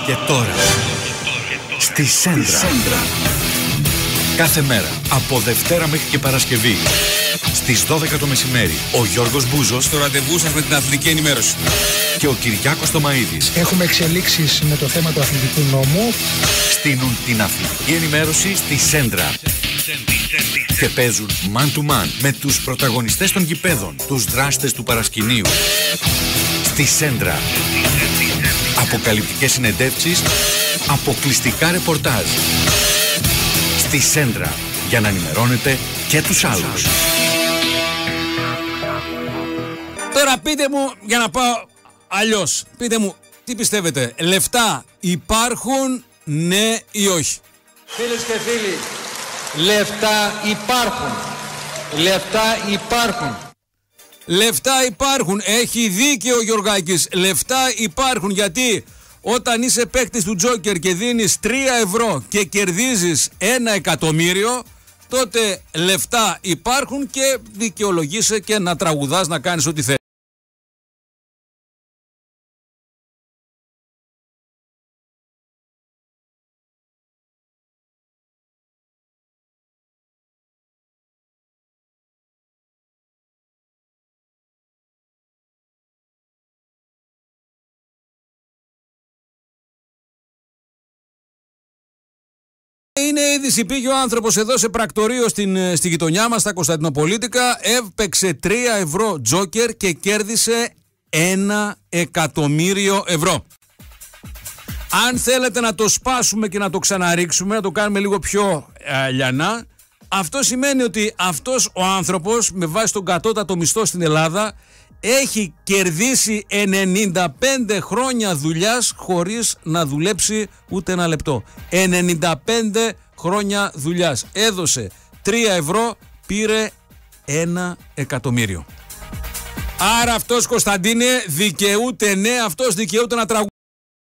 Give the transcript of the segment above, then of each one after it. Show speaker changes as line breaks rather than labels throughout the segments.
Και τώρα, στη Σέντρα. Κάθε μέρα, από Δευτέρα μέχρι και Παρασκευή, στις 12 το μεσημέρι, ο Γιώργος Μπούζος
στο ραντεβού σας με την αθλητική ενημέρωση.
Και ο Κυριάκος Τομαΐδης
έχουμε εξελίξεις με το θέμα του αθλητικού νόμου.
στείλουν την αθλητική ενημέρωση στη Σέντρα. Και παίζουν man to man με τους πρωταγωνιστές των γηπέδων, τους δράστες του παρασκηνίου. Στη Σέντρα. Αποκαλυπτικές συνεντεύξεις, αποκλειστικά ρεπορτάζ. Στη Σέντρα, για να ενημερώνετε και τους άλλους.
Τώρα πείτε μου, για να πάω αλλιώς, πείτε μου, τι πιστεύετε, λεφτά υπάρχουν, ναι ή όχι?
Φίλες και φίλοι, λεφτά υπάρχουν. Λεφτά υπάρχουν.
Λεφτά υπάρχουν, έχει δίκιο ο Γιωργάκης, λεφτά υπάρχουν, γιατί όταν είσαι παίκτης του Τζόκερ και δίνεις 3 ευρώ και κερδίζεις 1 εκατομμύριο, τότε λεφτά υπάρχουν και δικαιολογείσαι και να τραγουδάς, να κάνεις ό,τι θέλεις. Είναι είδηση, πήγε ο άνθρωπος εδώ σε πρακτορείο στη γειτονιά μας, στα Κωνσταντινοπολίτικα, έπαιξε 3 ευρώ Τζόκερ και κέρδισε 1 εκατομμύριο ευρώ. Αν θέλετε να το σπάσουμε και να το ξαναρίξουμε, να το κάνουμε λίγο πιο λιανά, αυτό σημαίνει ότι αυτός ο άνθρωπος, με βάση τον κατώτατο μισθό στην Ελλάδα, έχει κερδίσει 95 χρόνια δουλειάς χωρίς να δουλέψει ούτε ένα λεπτό. 95 χρόνια δουλειάς. Έδωσε 3 ευρώ, πήρε 1 εκατομμύριο. Άρα αυτός, Κωνσταντίνε, δικαιούται, ναι, αυτός δικαιούται να τραγουδήσει.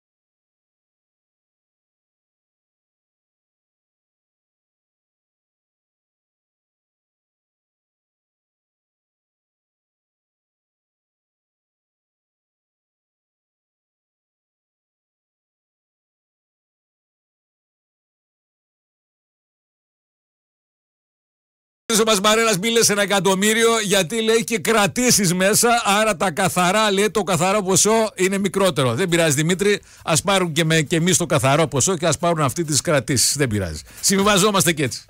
Ο Μασμαρέλας μίλησε σε 1 εκατομμύριο, γιατί λέει και κρατήσεις μέσα, άρα τα καθαρά, λέει, το καθαρό ποσό είναι μικρότερο. Δεν πειράζει, Δημήτρη, ας πάρουν και εμείς το καθαρό ποσό και ας πάρουν αυτοί τις κρατήσεις. Δεν πειράζει. Συμβιβαζόμαστε και έτσι.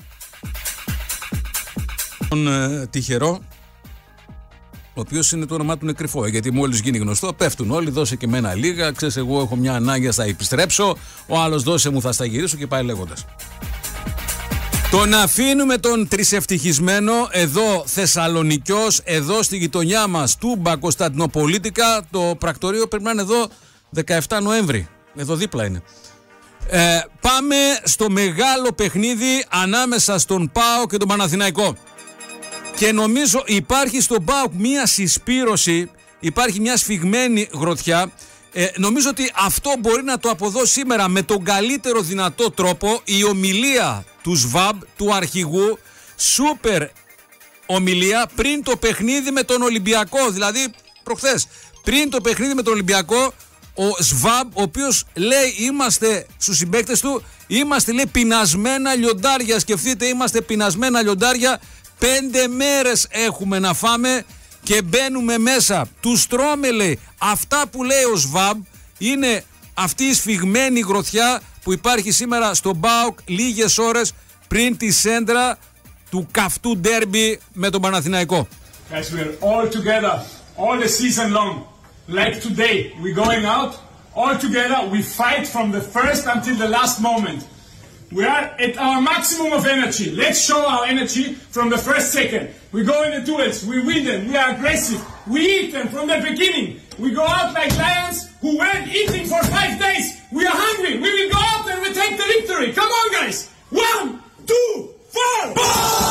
Τον τυχερό, ο οποίος είναι το όνομά του είναι κρυφό, γιατί μόλις γίνει γνωστό πέφτουν όλοι, δώσε και εμένα λίγα, ξέρεις, εγώ έχω μια ανάγκη, θα επιστρέψω, ο άλλος δώσε μου, θα στα γυρίσω και πάει λέγοντας. Τον αφήνουμε τον τρισευτυχισμένο εδώ Θεσσαλονικιός, εδώ στη γειτονιά μας, Τούμπα, Κωνσταντινοπολίτικα. Το πρακτορείο πρέπει να είναι εδώ 17 Νοέμβρη, εδώ δίπλα είναι. Πάμε στο μεγάλο παιχνίδι ανάμεσα στον ΠΑΟΚ και τον Παναθηναϊκό. Και νομίζω υπάρχει στον ΠΑΟΚ μια συσπήρωση, υπάρχει μια σφιγμένη γροθιά. Νομίζω ότι αυτό μπορεί να το αποδώσει σήμερα με τον καλύτερο δυνατό τρόπο η ομιλία του ΣΒΑΜ, του αρχηγού, σούπερ ομιλία πριν το παιχνίδι με τον Ολυμπιακό. Δηλαδή προχθές, πριν το παιχνίδι με τον Ολυμπιακό, ο ΣΒΑΜ, ο οποίος λέει, είμαστε στους συμπαίκτες του, είμαστε, λέει, πεινασμένα λιοντάρια. Σκεφτείτε, είμαστε πεινασμένα λιοντάρια, 5 μέρες έχουμε να φάμε και μπαίνουμε μέσα. Τους τρώμε, λέει. Αυτά που λέει ο ΣΒΑΜ είναι αυτή η σφιγμένη γροθιά που υπάρχει σήμερα στο ΠΑΟΚ λίγες ώρες πριν τη Σέντρα του καυτού ντέρμπι με τον Παναθηναϊκό.
Guys, we're all together, all the season long. Like today, we're going out, all together, we fight from the first until the last moment. We are at our maximum of energy. Let's show our energy from the first second. We go in the duels, we win them, we are aggressive, we eat them from the beginning. We go out like lions who weren't eating for 5 days. We are hungry, we will go out and we take the victory. Come on, guys! 1, 2, 4!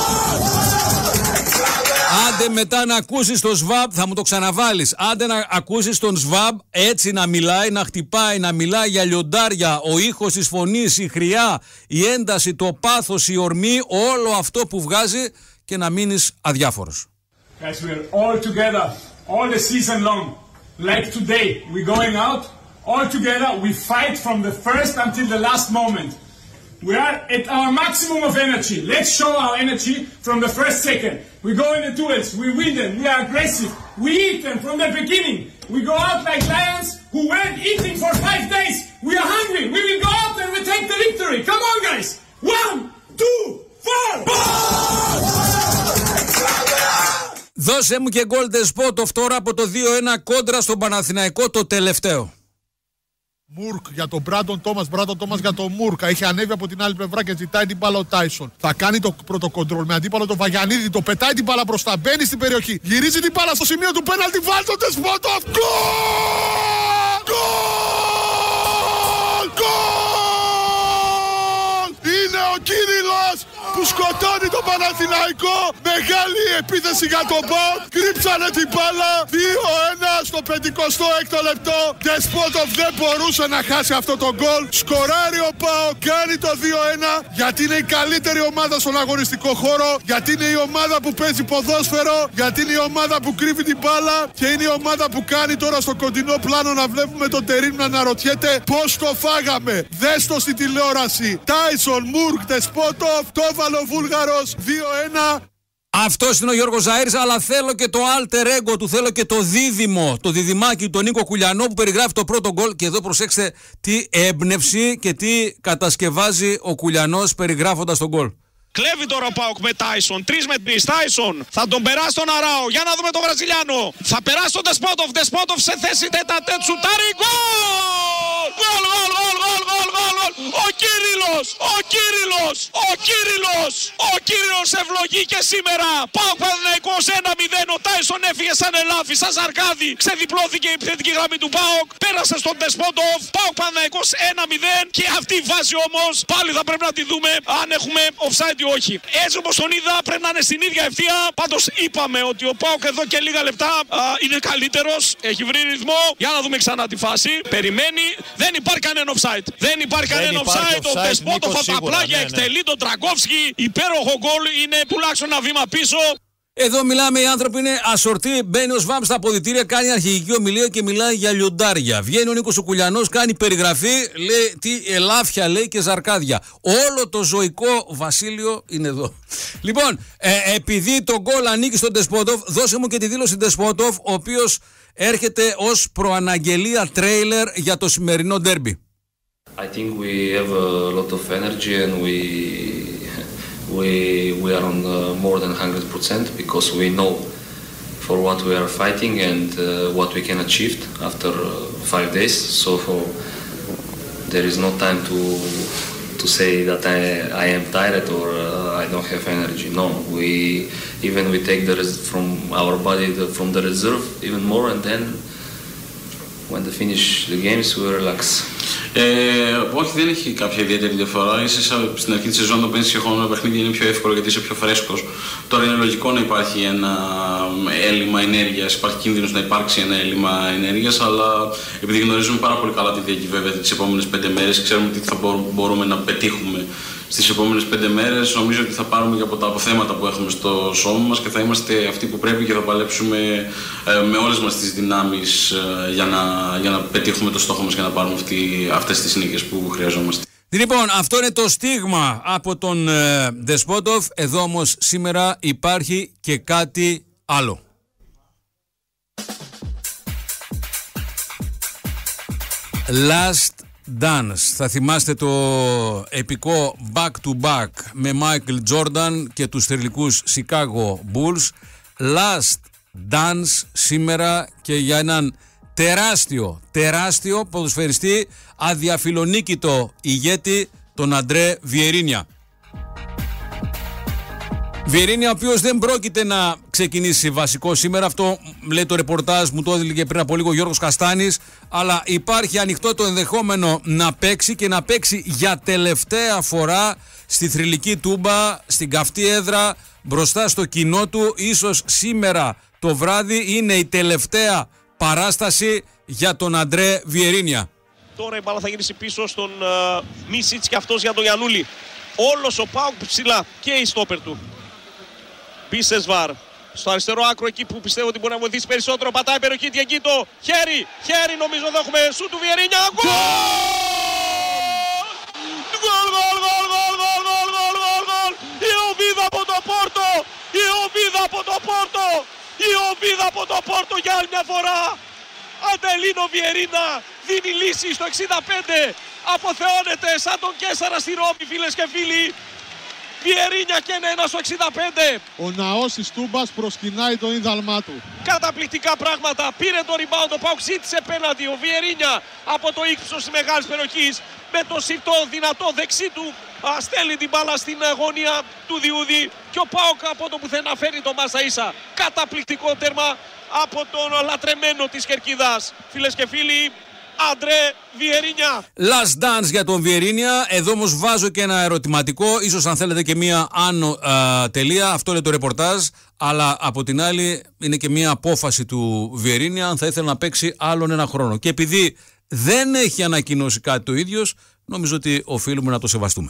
Άντε μετά να ακούσεις τον ΣΒΑΜ, θα μου το ξαναβάλεις. Άντε να ακούσεις τον ΣΒΑΜ έτσι να μιλάει, να χτυπάει, να μιλάει για λιοντάρια. Ο ήχος της φωνής, η χρειά, η ένταση, το πάθος, η ορμή, όλο αυτό που βγάζει και να μείνεις αδιάφορος.
Guys, we're all together, all the season long. Like today, we're going out, all together, we fight from the first until the last moment. We are at our maximum of energy. Let's show our energy from the first second. We go in the duels, we win them, we are aggressive, we eat them from the beginning. We go out like lions who weren't eating for 5 days. We are hungry, we will go out and we take the victory. Come on guys, 1, 2, 4.
Δώσε μου και γκολ Ντεσπότοφ τώρα από το 2-1 κόντρα στον Παναθηναϊκό το τελευταίο.
Μουρκ για τον Μπράντον Τόμας, Μπράντον Τόμας για τον Μουρκ. Έχει ανέβει από την άλλη πλευρά και ζητάει την μπάλα ο Τάισον. Θα κάνει το πρώτο κοντρόλ με αντίπαλο τον Βαγιανίδη. Το πετάει την μπάλα μπροστά. Μπαίνει στην περιοχή. Γυρίζει την μπάλα στο σημείο του πέναλτι. Βάλει τον Ντεσπότοφ. Γκολ! Γκολ! Γκολ! Είναι ο Κύριλλος που σκοτώνει τον Παναθηναϊκό. Μεγάλη επίθεση για τον ΠΑΟΚ. Κρύψανε την μπάλα. 2-1 στο 56ο λεπτό. Ντεσπότοφ δεν μπορούσε να χάσει αυτό το γκολ. Σκοράρει ο ΠΑΟΚ. Κάνει το 2-1 γιατί είναι η καλύτερη ομάδα στον αγωνιστικό χώρο. Γιατί είναι η ομάδα που παίζει ποδόσφαιρο. Γιατί είναι η ομάδα που κρύβει την μπάλα. Και είναι η ομάδα που κάνει τώρα στο κοντινό πλάνο να βλέπουμε τον Τερίμ να αναρωτιέται πώς το φάγαμε. Δες το στη τηλεόραση. Τάισον, Μουρκ, Ντεσπότοφ. Το έβαλε ο Βούλγαρος. 2-1.
Αυτός είναι ο Γιώργος Ζαΐρης, αλλά θέλω και το alter ego του, θέλω και το δίδυμο, το διδυμάκι, τον Νίκο Κουλιανό που περιγράφει το πρώτο γκολ. Και εδώ προσέξτε τι έμπνευση και τι κατασκευάζει ο Κουλιανός περιγράφοντας τον γκολ.
Κλέβει τώρα ο ΠΑΟΚ με Τάισον. 3 με 3. Τάισον θα τον περάσει τον Αράο. Για να δούμε τον Βραζιλιάνο. Θα περάσει τον Ντεσπότοφ. Ντεσπότοφ σε θέση τέτα-τέτ σουτάρει. Γκολ! Γκολ, γκολ, γκολ, γκολ, γκολ, γκολ. Ο Κύριλλος! Ο Κύριλλος! Ο Κύριλλος! Ο Κύριλλος ευλογεί και σήμερα. ΠΑΟΚ Παναθηναϊκός 1-0. Ο Τάισον έφυγε σαν ελάφι, σαν ζαρκάδι. Ξεδιπλώθηκε η επιθετική γραμμή του ΠΑΟΚ. Πέρασε στον Ντεσπότοφ. ΠΑΟΚ Παναθηναϊκός 1-0. Και αυτή η βάση όμως πάλι θα πρέπει να τη δούμε αν έχουμε offside. Όχι. Έτσι όπως τον είδα πρέπει να είναι στην ίδια ευθεία. Πάντως είπαμε ότι ο ΠΑΟΚ εδώ και λίγα λεπτά είναι καλύτερος. Έχει βρει ρυθμό. Για να δούμε ξανά τη φάση. Περιμένει. Δεν υπάρχει κανένα offside. Δεν υπάρχει κανένα offside. Ο Ντεσπότοφ από τα πλάγια εκτελεί τον Τραγκόφσκι. Υπέροχο γκολ. Είναι τουλάχιστον ένα βήμα πίσω.
Εδώ μιλάμε, οι άνθρωποι είναι ασορτοί. Μπαίνει ο ΣΒΑΜ στα αποδυτήρια, κάνει αρχηγική ομιλία και μιλάει για λιοντάρια. Βγαίνει ο Νίκος ο Κουλιανός, κάνει περιγραφή, λέει τι ελάφια λέει και ζαρκάδια. Όλο το ζωικό βασίλειο είναι εδώ. Λοιπόν, επειδή το γκολ ανήκει στον Ντεσπότοφ, δώσε μου και τη δήλωση Ντεσπότοφ, ο οποίος έρχεται ως προαναγγελία τρέιλερ για το σημερινό ντέρμπι.
I think we have a lot of energy and we are on more than 100% because we know for what we are fighting and what we can achieve after 5 days. So there is no time to say that I am tired or I don't have energy. No, we take the from our body from the reserve even more, and then when they finish the games we relax.
Όχι, δεν έχει κάποια ιδιαίτερη διαφορά. Ίσως στην αρχή της σεζόν το παίρνεις συγχρόνω παιχνίδι είναι πιο εύκολο γιατί είσαι πιο φρέσκος. Τώρα είναι λογικό να υπάρχει ένα έλλειμμα ενέργειας, υπάρχει κίνδυνος να υπάρξει ένα έλλειμμα ενέργειας, αλλά επειδή γνωρίζουμε πάρα πολύ καλά τι διακυβεύεται τις επόμενες 5 μέρες, ξέρουμε τι θα μπορούμε να πετύχουμε στις επόμενες 5 μέρες, νομίζω ότι θα πάρουμε και από τα αποθέματα που έχουμε στο σώμα μας και θα είμαστε αυτοί που πρέπει και θα παλέψουμε με όλες μας τις δυνάμεις για να πετύχουμε το στόχο μας και να πάρουμε αυτές τις νίκες που χρειαζόμαστε.
Λοιπόν, αυτό είναι το στίγμα από τον Ντεσπότοφ. Εδώ όμως σήμερα υπάρχει και κάτι άλλο. Last Dance. Θα θυμάστε το επικό back to back με Michael Jordan και τους θρυλικούς Chicago Bulls. Last Dance σήμερα και για έναν τεράστιο ποδοσφαιριστή, αδιαφιλονίκητο ηγέτη, τον Αντρέ Βιερίνια. Βιερίνια, ο οποίος δεν πρόκειται να ξεκινήσει βασικό σήμερα, αυτό λέει το ρεπορτάζ, μου το έδινε πριν από λίγο ο Γιώργος Καστάνης, αλλά υπάρχει ανοιχτό το ενδεχόμενο να παίξει και να παίξει για τελευταία φορά στη θρυλική τούμπα, στην καυτή έδρα, μπροστά στο κοινό του. Ίσως σήμερα το βράδυ είναι η τελευταία παράσταση για τον Αντρέ Βιερίνια.
Τώρα η μπάλα θα γυρίσει πίσω στον Μίσιτς και αυτός για τον Γιαννούλη. Όλος ο ΠΑΟΚ ψηλά και η στόπερ του. Μπίσεσβαρ Στο αριστερό άκρο εκεί που πιστεύω ότι μπορεί να βοηθήσει περισσότερο. Πατάει περιοχή Διαγκίτο. Χέρι νομίζω εδώ έχουμε σου του Βιερίνια. Γκολ! Η Οβίδα από το Πόρτο! Η Οβίδα από το Πόρτο! Η Οβίδα από το Πόρτο για άλλη μια φορά! Αντελίνο Βιερίνα δίνει λύση στο 65. Αποθεώνεται σαν τον Κέσσαρα στη Ρώμη, φίλες και φίλοι. Βιερίνια και 1 στο 65.
Ο ναός της Τούμπας προσκυνάει το ίνδαλμά του.
Καταπληκτικά πράγματα. Πήρε το rebound, ο ΠΑΟΚ ζήτησε πέναντι. Ο Βιερίνια από το ύψος της μεγάλης περιοχής με το σιρτό δυνατό δεξί του στέλνει την μπάλα στην γωνία του Διούδη. Και ο ΠΑΟΚ από το πουθενά φέρνει το Μάσα ίσα. Καταπληκτικό τέρμα από τον λατρεμένο της Κερκίδας. Φίλες και φίλοι, Αντρέ Βιερίνια.
Last dance για τον Βιερίνια. Εδώ όμως βάζω και ένα ερωτηματικό. Ίσως αν θέλετε και μία άνω τελεία. Αυτό είναι το ρεπορτάζ. Αλλά από την άλλη είναι και μία απόφαση του Βιερίνια αν θα ήθελε να παίξει άλλον ένα χρόνο. Και επειδή δεν έχει ανακοινώσει κάτι το ίδιος, νομίζω ότι οφείλουμε να το σεβαστούμε.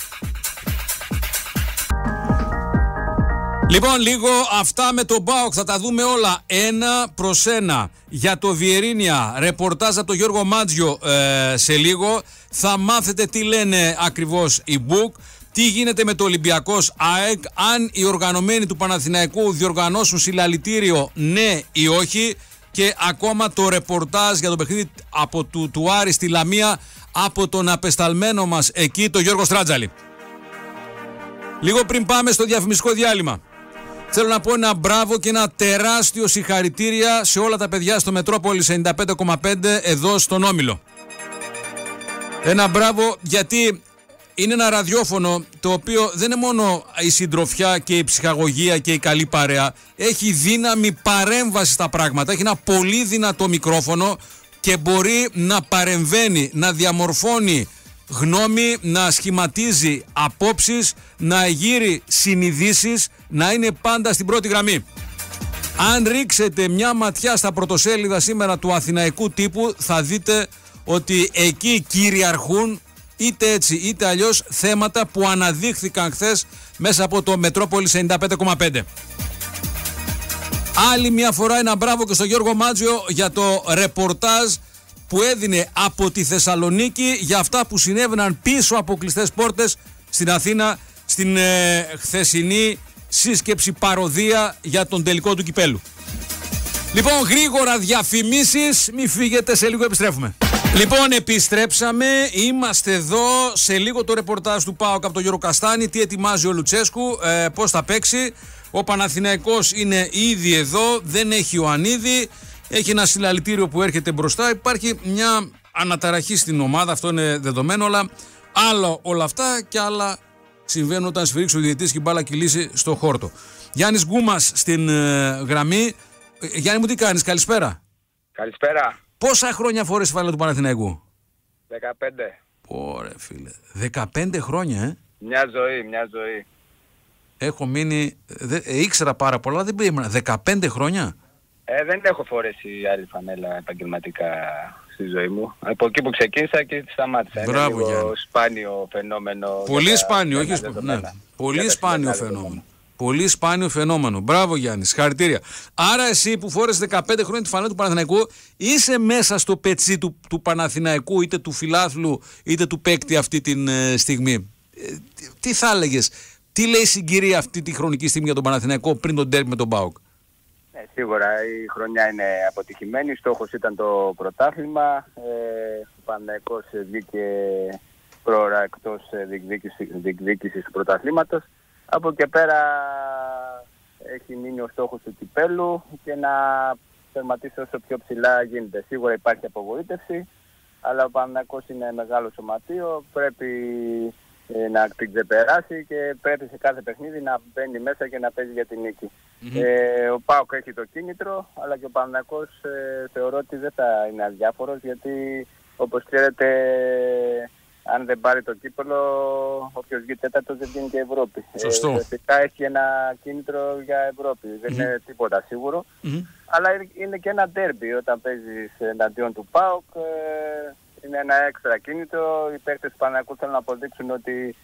Λοιπόν, λίγο αυτά με τον ΠΑΟΚ, θα τα δούμε όλα 1-1. Για το Βιερίνια, ρεπορτάζ από τον Γιώργο Μάτζιο σε λίγο. Θα μάθετε τι λένε ακριβώς οι Μπουκ, τι γίνεται με το Ολυμπιακός ΑΕΚ, αν οι οργανωμένοι του Παναθηναϊκού διοργανώσουν συλλαλητήριο ναι ή όχι, και ακόμα το ρεπορτάζ για το παιχνίδι από του Άρη στη Λαμία από τον απεσταλμένο μας εκεί, τον Γιώργο Στράτζαλη. Λίγο πριν πάμε στο διαφημιστικό διάλειμμα, θέλω να πω ένα μπράβο και ένα τεράστιο συγχαρητήρια σε όλα τα παιδιά στο Μετρόπολης 95,5 εδώ στον Όμιλο. Ένα μπράβο γιατί είναι ένα ραδιόφωνο το οποίο δεν είναι μόνο η συντροφιά και η ψυχαγωγία και η καλή παρέα. Έχει δύναμη παρέμβαση στα πράγματα, έχει ένα πολύ δυνατό μικρόφωνο και μπορεί να παρεμβαίνει, να διαμορφώνει γνώμη, να σχηματίζει απόψεις, να γύρει συνειδήσεις, να είναι πάντα στην πρώτη γραμμή. Αν ρίξετε μια ματιά στα πρωτοσέλιδα σήμερα του αθηναϊκού τύπου, θα δείτε ότι εκεί κυριαρχούν είτε έτσι είτε αλλιώς θέματα που αναδείχθηκαν χθες μέσα από το Μετρόπολης 95,5. Άλλη μια φορά ένα μπράβο και στο Γιώργο Μάτζιο για το ρεπορτάζ που έδινε από τη Θεσσαλονίκη για αυτά που συνέβαιναν πίσω από κλειστές πόρτες στην Αθήνα στην χθεσινή σύσκεψη παροδία για τον τελικό του κυπέλου. Λοιπόν, γρήγορα διαφημίσεις, μη φύγετε, σε λίγο επιστρέφουμε. Λοιπόν, επιστρέψαμε, είμαστε εδώ, σε λίγο το ρεπορτάζ του ΠΑΟΚ από τον Γιώργο Καστάνη, τι ετοιμάζει ο Λουτσέσκου, πώς θα παίξει. Ο Παναθηναϊκός είναι ήδη εδώ, δεν έχει Ιωαννίδη. Έχει ένα συλλαλητήριο που έρχεται μπροστά. Υπάρχει μια αναταραχή στην ομάδα, αυτό είναι δεδομένο. Αλλά άλλο όλα αυτά και άλλα συμβαίνουν όταν σφυρίξει ο διαιτητής και η μπάλα κυλήσει στο χόρτο. Γιάννης Γκούμας στην γραμμή. Γιάννη μου, τι κάνεις, καλησπέρα.
Καλησπέρα.
Πόσα χρόνια φορές φάλα του Παναθηναϊκού?
15.
Ωραία φίλε, 15 χρόνια
Μια ζωή.
Έχω μείνει, ήξερα πάρα πολλά, δεν πήγαινα. 15 χρόνια.
Δεν έχω φορέσει άλλη φανέλα επαγγελματικά στη ζωή μου. Από εκεί που ξεκίνησα και σταμάτησα.
Μπράβο,
είναι λίγο σπάνιο φαινόμενο.
Πολύ σπάνιο, όχι ναι. Πολύ σπάνιο φαινόμενο. Πολύ σπάνιο φαινόμενο. Μπράβο Γιάννη, συγχαρητήρια. Άρα εσύ που φόρεσαι 15 χρόνια τη φανέλα του Παναθηναϊκού, είσαι μέσα στο πετσί του Παναθηναϊκού, είτε του φιλάθλου είτε του παίκτη αυτή τη στιγμή. Τι θα έλεγες, τι λέει η συγκυρία αυτή τη χρονική στιγμή για τον Παναθηναϊκό πριν τον ντέρμπι με τον ΠΑΟΚ?
Σίγουρα η χρονιά είναι αποτυχημένη, στόχος ήταν το πρωτάθλημα. Ο Παναθηναϊκός βγήκε πρόωρα εκτός διεκδίκησης του πρωταθλήματος. Από και πέρα έχει μείνει ο στόχος του κυπέλου και να τερματίσει όσο πιο ψηλά γίνεται. Σίγουρα υπάρχει απογοήτευση, αλλά ο Παναθηναϊκός είναι μεγάλο σωματείο, πρέπει να την ξεπεράσει και πρέπει σε κάθε παιχνίδι να μπαίνει μέσα και να παίζει για την νίκη. Ο ΠΑΟΚ έχει το κίνητρο, αλλά και ο Παναθηναϊκός θεωρώ ότι δεν θα είναι αδιάφορος, γιατί όπως ξέρετε, αν δεν πάρει το κύπελο, όποιος βγει τέταρτος δεν βγαίνει και Ευρώπη. Φυσικά έχει ένα κίνητρο για Ευρώπη, δεν είναι τίποτα σίγουρο, αλλά είναι και ένα ντέρμπι όταν παίζεις εναντίον του ΠΑΟΚ. Είναι ένα έξτρα κίνητρο. Οι παίκτες του Παναθηναϊκού θέλουν να αποδείξουν ότι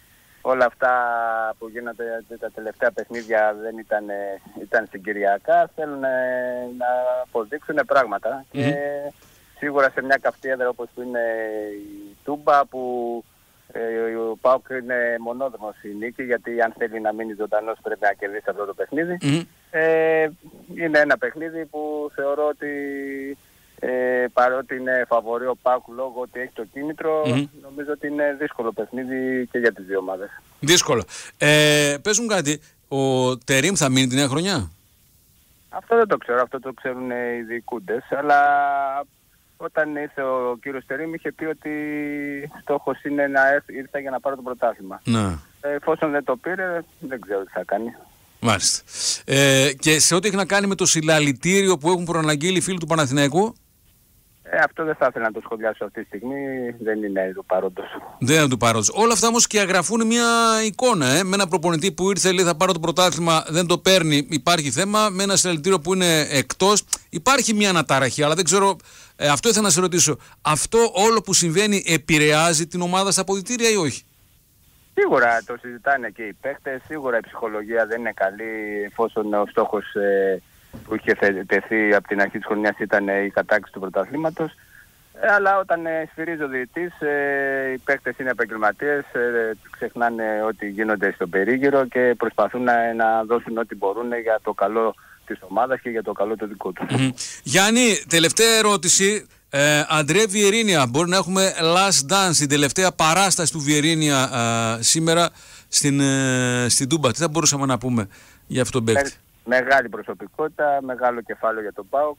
όλα αυτά που γίνονται τα τελευταία παιχνίδια δεν ήταν συγκυριακά. Θέλουν να αποδείξουν πράγματα. Και σίγουρα σε μια καυτή έδρα όπως είναι η Τούμπα, που ο ΠΑΟΚ είναι μονόδρομος η νίκη, γιατί αν θέλει να μείνει ζωντανός πρέπει να κερδίσει αυτό το παιχνίδι. Είναι ένα παιχνίδι που θεωρώ ότι παρότι είναι φαβορί ο ΠΑΟΚ λόγω ότι έχει το κίνητρο, νομίζω ότι είναι δύσκολο παιχνίδι και για τις δύο ομάδες.
Δύσκολο. Πες μου κάτι, ο Τερίμ θα μείνει τη νέα χρονιά? Αυτό
δεν το ξέρω, αυτό το ξέρουν οι διοικούντες, αλλά όταν ήρθε ο κύριος Τερίμ είχε πει ότι στόχος είναι να ήρθε για να πάρει το πρωτάθλημα. Εφόσον δεν το πήρε, δεν ξέρω τι θα κάνει.
Μάλιστα. Και σε ό,τι έχει να κάνει με το συλλαλητήριο που έχουν προαναγγείλει οι φίλοι του Παναθηναϊκού?
Αυτό δεν θα ήθελα να το σχολιάσω αυτή τη στιγμή, δεν είναι του παρόντος.
Δεν είναι του παρόντος. Όλα αυτά όμως και αγραφούν μια εικόνα. Με ένα προπονητή που ήρθε, λέει θα πάρω το πρωτάθλημα, δεν το παίρνει, υπάρχει θέμα. Με ένα συλλαλητήριο που είναι εκτός, υπάρχει μια αναταραχή. Αλλά δεν ξέρω, αυτό ήθελα να σε ρωτήσω. Αυτό όλο που συμβαίνει επηρεάζει την ομάδα στα αποδυτήρια ή όχι?
Σίγουρα το συζητάνε και οι παίκτες, σίγουρα η ψυχολογία δεν είναι καλή, εφόσον ο στόχος που είχε τεθεί από την αρχή της χρονιάς ήταν η κατάκτηση του πρωταθλήματος. Αλλά όταν σφυρίζει ο διαιτητής, οι παίκτες είναι επαγγελματίες, ξεχνάνε ότι γίνονται στο περίγυρο και προσπαθούν να δώσουν ό,τι μπορούν για το καλό της ομάδας και για το καλό το δικό τους.
Γιάννη, τελευταία ερώτηση. Αντρέ Βιερίνια, μπορεί να έχουμε last dance, την τελευταία παράσταση του Βιερίνια σήμερα στην Τούμπα? Τι θα μπορούσαμε να πούμε για αυτόν τον παίκτη?
Μεγάλη προσωπικότητα, μεγάλο κεφάλαιο για τον ΠΑΟΚ.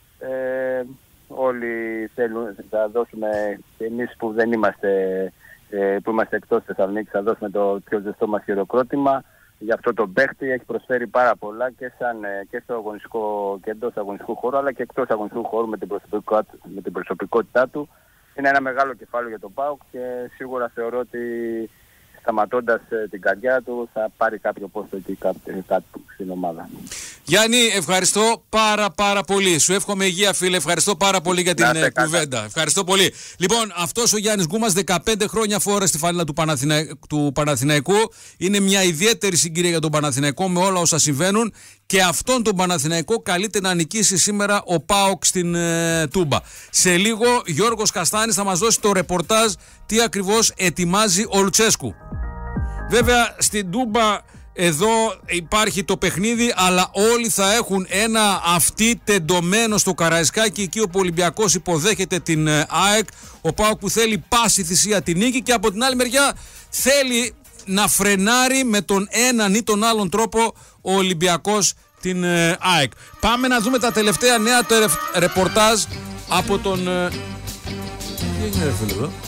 Όλοι θέλουν, θα δώσουμε, εμείς που δεν είμαστε, που είμαστε εκτός Θεσσαλονίκης, θα δώσουμε το πιο ζεστό μας χειροκρότημα για αυτό το παίκτη. Έχει προσφέρει πάρα πολλά και στο αγωνιστικό και εντός αγωνιστικού χώρου, αλλά και εκτός αγωνιστικού χώρου με την προσωπικότητά του. Είναι ένα μεγάλο κεφάλαιο για τον ΠΑΟΚ και σίγουρα θεωρώ ότι σταματώντας την καρδιά του θα πάρει κάποιο πόστο εκεί κάτω στην ομάδα.
Γιάννη, ευχαριστώ πάρα πολύ. Σου εύχομαι υγεία, φίλε. Ευχαριστώ πάρα πολύ για την κουβέντα. Ευχαριστώ πολύ. Λοιπόν, αυτός ο Γιάννης Γκούμας, 15 χρόνια φόρεσε στη φανέλα του Παναθηναϊκού. Είναι μια ιδιαίτερη συγκυρία για τον Παναθηναϊκό με όλα όσα συμβαίνουν. Και αυτόν τον Παναθηναϊκό καλείται να νικήσει σήμερα ο ΠΑΟΚ στην Τούμπα. Σε λίγο Γιώργος Καστάνης θα μας δώσει το ρεπορτάζ τι ακριβώς ετοιμάζει ο Λουτσέσκου. Βέβαια στην Τούμπα εδώ υπάρχει το παιχνίδι, αλλά όλοι θα έχουν ένα αυτί τεντωμένο στο Καραϊσκάκι, εκεί όπου ο Ολυμπιακός υποδέχεται την ΑΕΚ. Ο ΠΑΟΚ που θέλει πάση θυσία την νίκη και από την άλλη μεριά θέλει να φρενάρει με τον έναν ή τον άλλον τρόπο ο Ολυμπιακός την ΑΕΚ. Πάμε να δούμε τα τελευταία νέα, το ρεπορτάζ από τον... Τι έγινε ρε φίλε εδώ?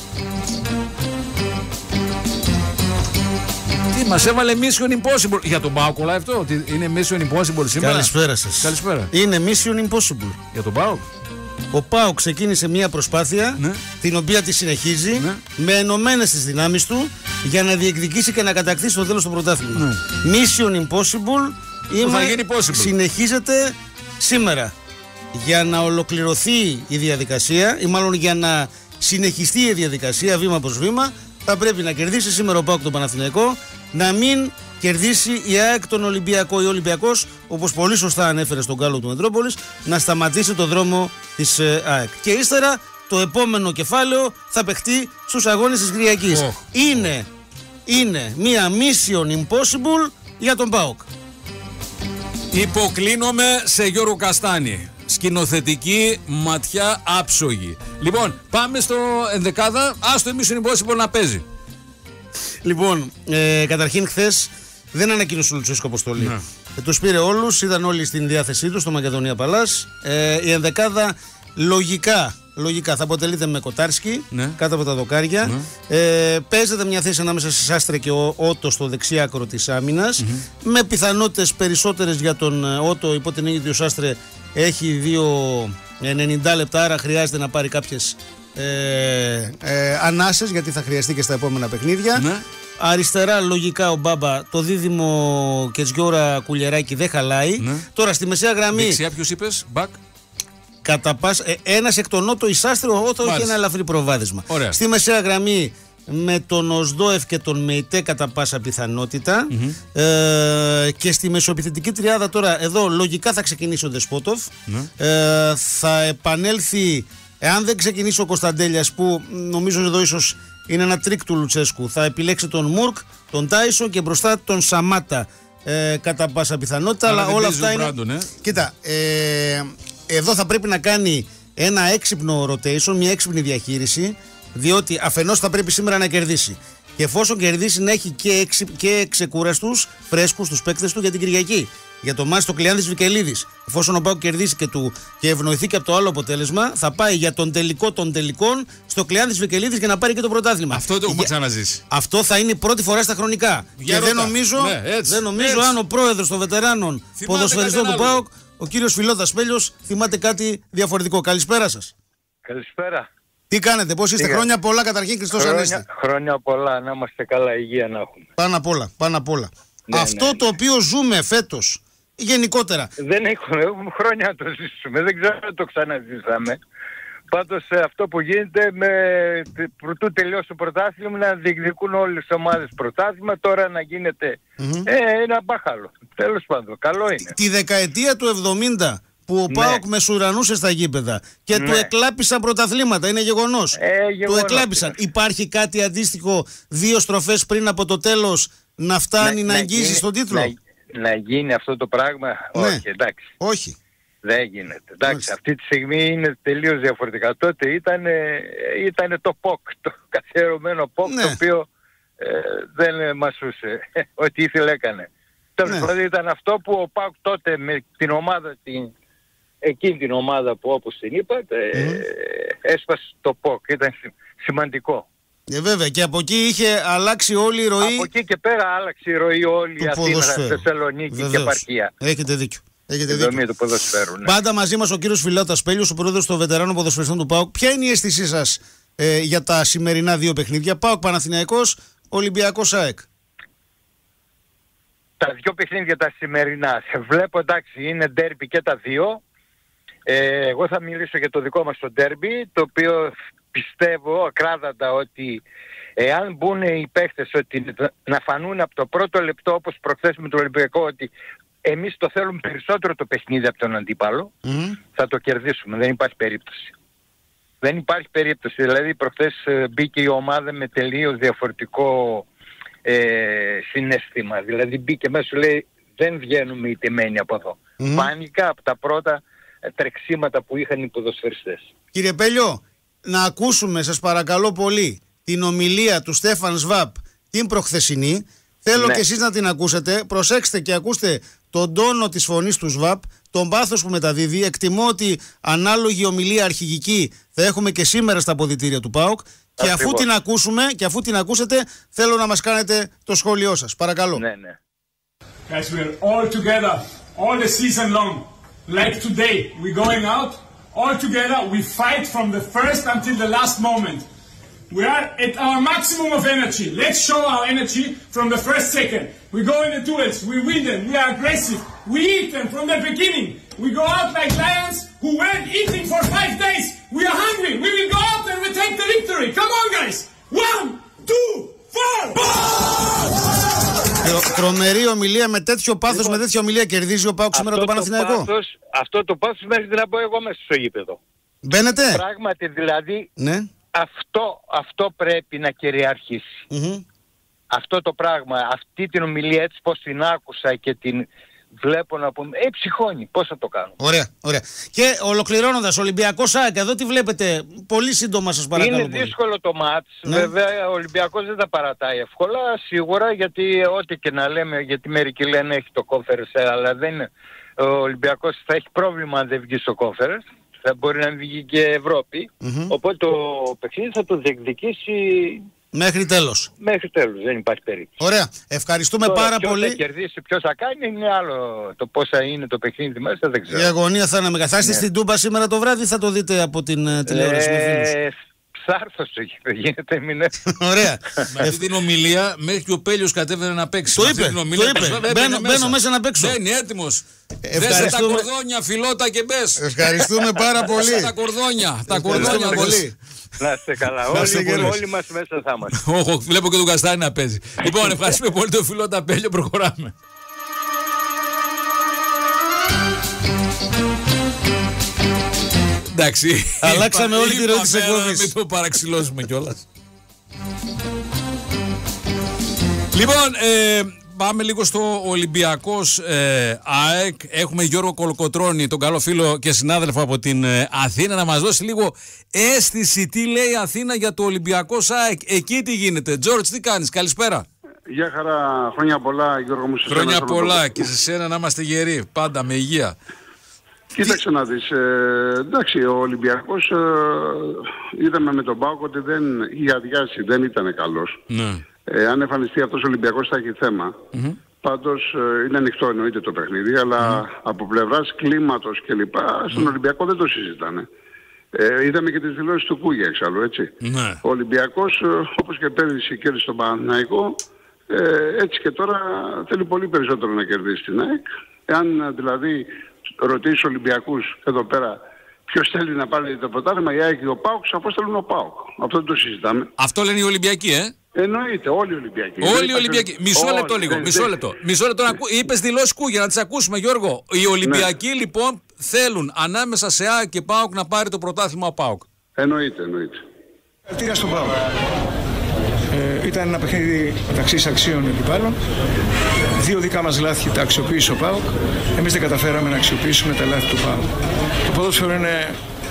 Τι μας έβαλε Mission Impossible για τον ΠΑΟΚ, όλα αυτό, ότι είναι Mission Impossible σήμερα?
Καλησπέρα σας.
Καλησπέρα.
Είναι Mission Impossible.
Για τον ΠΑΟΚ.
Ο ΠΑΟΚ ξεκίνησε μια προσπάθεια, την οποία τη συνεχίζει με ενωμένες τις δυνάμεις του για να διεκδικήσει και να κατακτήσει το τέλος το πρωτάθλημα. Mission Impossible συνεχίζεται σήμερα. Για να ολοκληρωθεί η διαδικασία, ή μάλλον για να συνεχιστεί η διαδικασία βήμα προς βήμα, θα πρέπει να κερδίσει σήμερα ο ΠΑΟΚ τον Παναθηναϊκό, να μην κερδίσει η ΑΕΚ τον Ολυμπιακό. Ή ο Ολυμπιακός, όπως πολύ σωστά ανέφερε στον Γκάλο του Μετρόπολης, να σταματήσει το δρόμο της ΑΕΚ. Και ύστερα το επόμενο κεφάλαιο θα παιχτεί στους αγώνες της Κυριακής. Είναι μια Mission Impossible για τον ΠΑΟΚ.
Υποκλίνομαι σε Γιώργο Καστάνη. Σκηνοθετική ματιά άψογη. Λοιπόν, πάμε στο ενδεκάδα. Ας το Mission Impossible να παίζει.
Λοιπόν, καταρχήν χθες δεν ανακοίνωσε ο Λουτσέσκου αποστολή. Τους πήρε όλους, ήταν όλοι στην διάθεσή του στο Μακεδονία Παλάς. Η ενδεκάδα λογικά θα αποτελείται με Κοτάρσκι κάτω από τα δοκάρια. Παίζεται μια θέση ανάμεσα σε Σάστρε και ο Ότο στο δεξιάκρο της άμυνας. Με πιθανότητες περισσότερες για τον Ότο, υπό την έννοια ότι ο Σάστρε έχει 90 λεπτά, άρα χρειάζεται να πάρει κάποιες ανάσες, γιατί θα χρειαστεί και στα επόμενα παιχνίδια. Αριστερά λογικά ο Μπάμπα, το δίδυμο Κετζιόρα Κουλιεράκη δεν χαλάει. Τώρα στη μεσαία γραμμή.
Δεξιά ποιος είπες, μπακ?
Ένας εκ των Ότο, η Σάστρε, ο Ότο έχει ένα ελαφρύ προβάδισμα. Στη μεσαία γραμμή με τον Οσδόεφ και τον Μεϊτέ κατά πάσα πιθανότητα. Και στη μεσοεπιθετική τριάδα τώρα εδώ λογικά θα ξεκινήσει ο Δεσπότοφ. Θα επανέλθει, εάν δεν ξεκινήσει ο Κωνσταντέλιας, που νομίζω εδώ ίσως είναι ένα τρίκ του Λουτσέσκου, θα επιλέξει τον Μουρκ, τον Τάισον και μπροστά τον Σαμάτα κατά πάσα πιθανότητα. Αλλά όλα αυτά είναι... Κοίτα, εδώ θα πρέπει να κάνει ένα έξυπνο rotation, μια έξυπνη διαχείριση, διότι αφενός θα πρέπει σήμερα να κερδίσει. Και εφόσον κερδίσει, να έχει και ξεκούραστους, φρέσκους τους παίκτες του για την Κυριακή. Για το μάτς στο Κλεάνθης Βικελίδης. Εφόσον ο ΠΑΟΚ κερδίσει και ευνοηθεί και από το άλλο αποτέλεσμα, θα πάει για τον τελικό των τελικών στο Κλεάνθης Βικελίδης για να πάρει και το πρωτάθλημα.
Αυτό το έχουμε ξαναζήσει.
Αυτό θα είναι η πρώτη φορά στα χρονικά. Και δεν νομίζω αν ο πρόεδρος των βετεράνων ποδοσφαιριστών του ΠΑΟΚ, ο κύριος Φιλότας Πέλιος, θυμάται κάτι διαφορετικό. Καλησπέρα σας.
Καλησπέρα.
Τι κάνετε, πώς είστε? Χρόνια πολλά καταρχήν, Χριστός Ανέστη.
Χρόνια πολλά, να είμαστε καλά, υγεία να έχουμε.
Πάνω απ' όλα. Αυτό το οποίο ζούμε φέτος, γενικότερα.
Δεν έχουμε χρόνια να το ζήσουμε, δεν ξέρω αν το ξαναζήσαμε. Πάντως αυτό που γίνεται, πρωτού τελειώσει το πρωτάθλημα, να διεκδικούν όλες τις ομάδες πρωτάθλημα, τώρα να γίνεται ένα μπάχαλο. Τέλος πάντων, καλό είναι.
Τη δεκαετία του 70... που ο ΠΑΟΚ μεσουρανούσε στα γήπεδα και του εκλάπησαν πρωταθλήματα, είναι γεγονός. Του εκλάπησαν. Υπάρχει κάτι αντίστοιχο 2 στροφές πριν από το τέλος να φτάνει να αγγίζει στον τίτλο?
Να γίνει αυτό το πράγμα? Όχι, εντάξει.
Όχι.
Δεν γίνεται. Εντάξει, αυτή τη στιγμή είναι τελείως διαφορετικά. Τότε ήταν το ΠΟΚ, το καθιερωμένο ΠΟΚ, το οποίο δεν μασούσε. Ό,τι ήθελε έκανε. Δηλαδή ήταν αυτό που ο ΠΑΟΚ τότε με την ομάδα εκείνη την ομάδα που όπως την είπατε έσπασε το ΠΟΚ, ήταν σημαντικό.
Βέβαια, και από εκεί είχε αλλάξει όλη η ροή.
Από εκεί και πέρα άλλαξε η ροή όλη η Αθήνα, Θεσσαλονίκη και επαρχία.
Έχετε δίκιο.
Του ποδοσφαίρου, ναι.
Πάντα μαζί μας ο κύριος Φιλότας Πέλιος, ο πρόεδρος των βετεράνων ποδοσφαιριστών του ΠΑΟΚ. Ποια είναι η αίσθησή σας για τα σημερινά 2 παιχνίδια, ΠΑΟΚ Παναθηναϊκός, Ολυμπιακός ΑΕΚ?
Τα 2 παιχνίδια τα σημερινά, βλέπω εντάξει είναι ντέρμπι και τα 2. Εγώ θα μιλήσω για το δικό μας το ντέρμπι, το οποίο πιστεύω ακράδαντα ότι εάν μπουν οι παίχτες ότι να φανούν από το πρώτο λεπτό όπως προχθές με το Ολυμπιακό ότι εμείς το θέλουμε περισσότερο το παιχνίδι από τον αντίπαλο, θα το κερδίσουμε, δεν υπάρχει περίπτωση. Δεν υπάρχει περίπτωση, δηλαδή προχθές μπήκε η ομάδα με τελείως διαφορετικό συναίσθημα, δηλαδή μπήκε μέσα σου λέει δεν βγαίνουμε ηττημένοι από εδώ. Πάνικα από τα πρώτα τρεξίματα που είχαν οι ποδοσφαιριστές.
Κύριε Πέλιο, να ακούσουμε σας παρακαλώ πολύ την ομιλία του Στέφαν Σβάπ την προχθεσινή. Θέλω και εσείς να την ακούσετε. Προσέξτε και ακούστε τον τόνο της φωνής του Σβάπ, τον πάθος που μεταδίδει. Εκτιμώ ότι ανάλογη ομιλία αρχηγική θα έχουμε και σήμερα στα αποδυτήρια του ΠΑΟΚ. Και αφού την ακούσουμε και αφού την ακούσετε, θέλω να μας κάνετε το σχόλιο σας. Παρακαλώ.
Ναι.
Guys, we're all together, all the season long. Like today, we're going out, all together, we fight from the first until the last moment. We are at our maximum of energy. Let's show our energy from the first second. We go in the duels, we win them, we are aggressive, we eat them from the beginning. We go out like lions who weren't eating for 5 days. We are hungry, we will go out and we take the victory. Come on guys! 1, 2, 4!
Τρομερή ομιλία με τέτοιο πάθος, με τέτοια ομιλία κερδίζει ο ΠΑΟΚ σήμερα το Παναθηναϊκό.
Αυτό το πάθος μέχρι να μπω εγώ μέσα στο γήπεδο.
Μπαίνετε.
Πράγματι δηλαδή
ναι.
αυτό πρέπει να κυριαρχήσει. Αυτό το πράγμα, αυτή την ομιλία έτσι πως την άκουσα και την βλέπω να πούμε, ψυχώνει, πώς θα το κάνω.
Ωραία. Και ολοκληρώνοντας, Ολυμπιακός ΑΕΚ, εδώ τι βλέπετε, πολύ σύντομα σας παρακαλώ.
Είναι δύσκολο το μάτς, βέβαια ο Ολυμπιακός δεν τα παρατάει εύκολα, σίγουρα, γιατί ό,τι και να λέμε, γιατί μερικοί λένε έχει το conference, αλλά δεν είναι. Ο Ολυμπιακός θα έχει πρόβλημα αν δεν βγει στο conference, θα μπορεί να βγει και Ευρώπη, οπότε το παιχνίδι θα το διεκδικήσει
μέχρι τέλος.
Μέχρι τέλος, δεν υπάρχει περίπτωση.
Ωραία. Ευχαριστούμε πάρα πολύ.
Ποιος θα κερδίσει, ποιος θα κάνει, είναι άλλο. Το πόσα είναι το παιχνίδι μέσα, δεν ξέρω.
Η αγωνία θα είναι μεγάλη. Θα είστε στην Τούμπα σήμερα το βράδυ ή θα το δείτε από την τηλεόραση με φίλους?
Ψάρθος το γίνεται, μην
Ωραία.
Με αυτή την ομιλία μέχρι και ο Πέλιος κατέβαινε να παίξει.
Το είπε. Μπαίνω μέσα να παίξω.
Μπαίνει έτοιμος. Δέσε τα κορδόνια, Φιλότα και μπες.
Ευχαριστούμε πάρα πολύ.
Τα κορδόνια πολύ.
Να είστε καλά. Όλοι μας μέσα θα είμαστε.
Όχι, βλέπω και τον Καστάνη να παίζει. Λοιπόν, ευχαριστούμε πολύ τον φίλο Ταπέλιο. Προχωράμε. Εντάξει.
Αλλάξαμε όλη τη ροή της εκπομπής.
Μην το παραξηλώσουμε κιόλας. Λοιπόν, πάμε λίγο στο Ολυμπιακός ΑΕΚ. Έχουμε Γιώργο Κολοκοτρώνη, τον καλό φίλο και συνάδελφο από την Αθήνα, να μας δώσει λίγο αίσθηση τι λέει η Αθήνα για το Ολυμπιακός ΑΕΚ. Εκεί τι γίνεται. Τζόρτζ, τι κάνεις, καλησπέρα.
Γεια χαρά, χρόνια πολλά Γιώργο μου.
Χρόνια πολλά και σε σένα να είμαστε γεροί, πάντα με υγεία.
Κοίταξε να δεις, εντάξει, ο Ολυμπιακός είδαμε με τον ΠΑΟΚ ότι η αδειάση δεν ήταν καλός.
Ναι.
Αν εμφανιστεί αυτός ο Ολυμπιακός θα έχει θέμα. Πάντως είναι ανοιχτό εννοείται το παιχνίδι, αλλά από πλευράς κλίματος κλπ. Στον Ολυμπιακό δεν το συζητάνε. Είδαμε και τις δηλώσεις του Κούγια εξάλλου, έτσι.
Ναι.
Ο Ολυμπιακός, όπως και πέρυσι κέρδισε τον Παναθηναϊκό, έτσι και τώρα θέλει πολύ περισσότερο να κερδίσει την ΑΕΚ. Εάν δηλαδή ρωτήσει Ολυμπιακούς εδώ πέρα ποιος θέλει να πάρει το πρωτάθλημα, η ΑΕΚ ή ο ΠΑΟΚ, σαφώς θέλουν ο ΠΑΟΚ. Αυτό δεν το συζητάμε.
Αυτό λένε οι Ολυμπιακοί,
Εννοείται, όλοι οι Ολυμπιακοί.
Όλοι οι Ολυμπιακοί. Μισό λεπτό λίγο. Μισό λεπτό. Είπες δηλώσεις Κούγια, να τις ακούσουμε, Γιώργο. Οι Ολυμπιακοί λοιπόν θέλουν ανάμεσα σε ΑΕΚ και ΠΑΟΚ να πάρει το πρωτάθλημα ο ΠΑΟΚ.
Εννοείται.
Συγχαρητήρια στον ΠΑΟΚ. Ήταν ένα παιχνίδι μεταξύ αξίων αντιπάλων. Δύο δικά μας λάθη τα αξιοποίησε ο ΠΑΟΚ. Εμείς δεν καταφέραμε να αξιοποιήσουμε τα λάθη του ΠΑΟΚ. Το ποδόσφαιρο είναι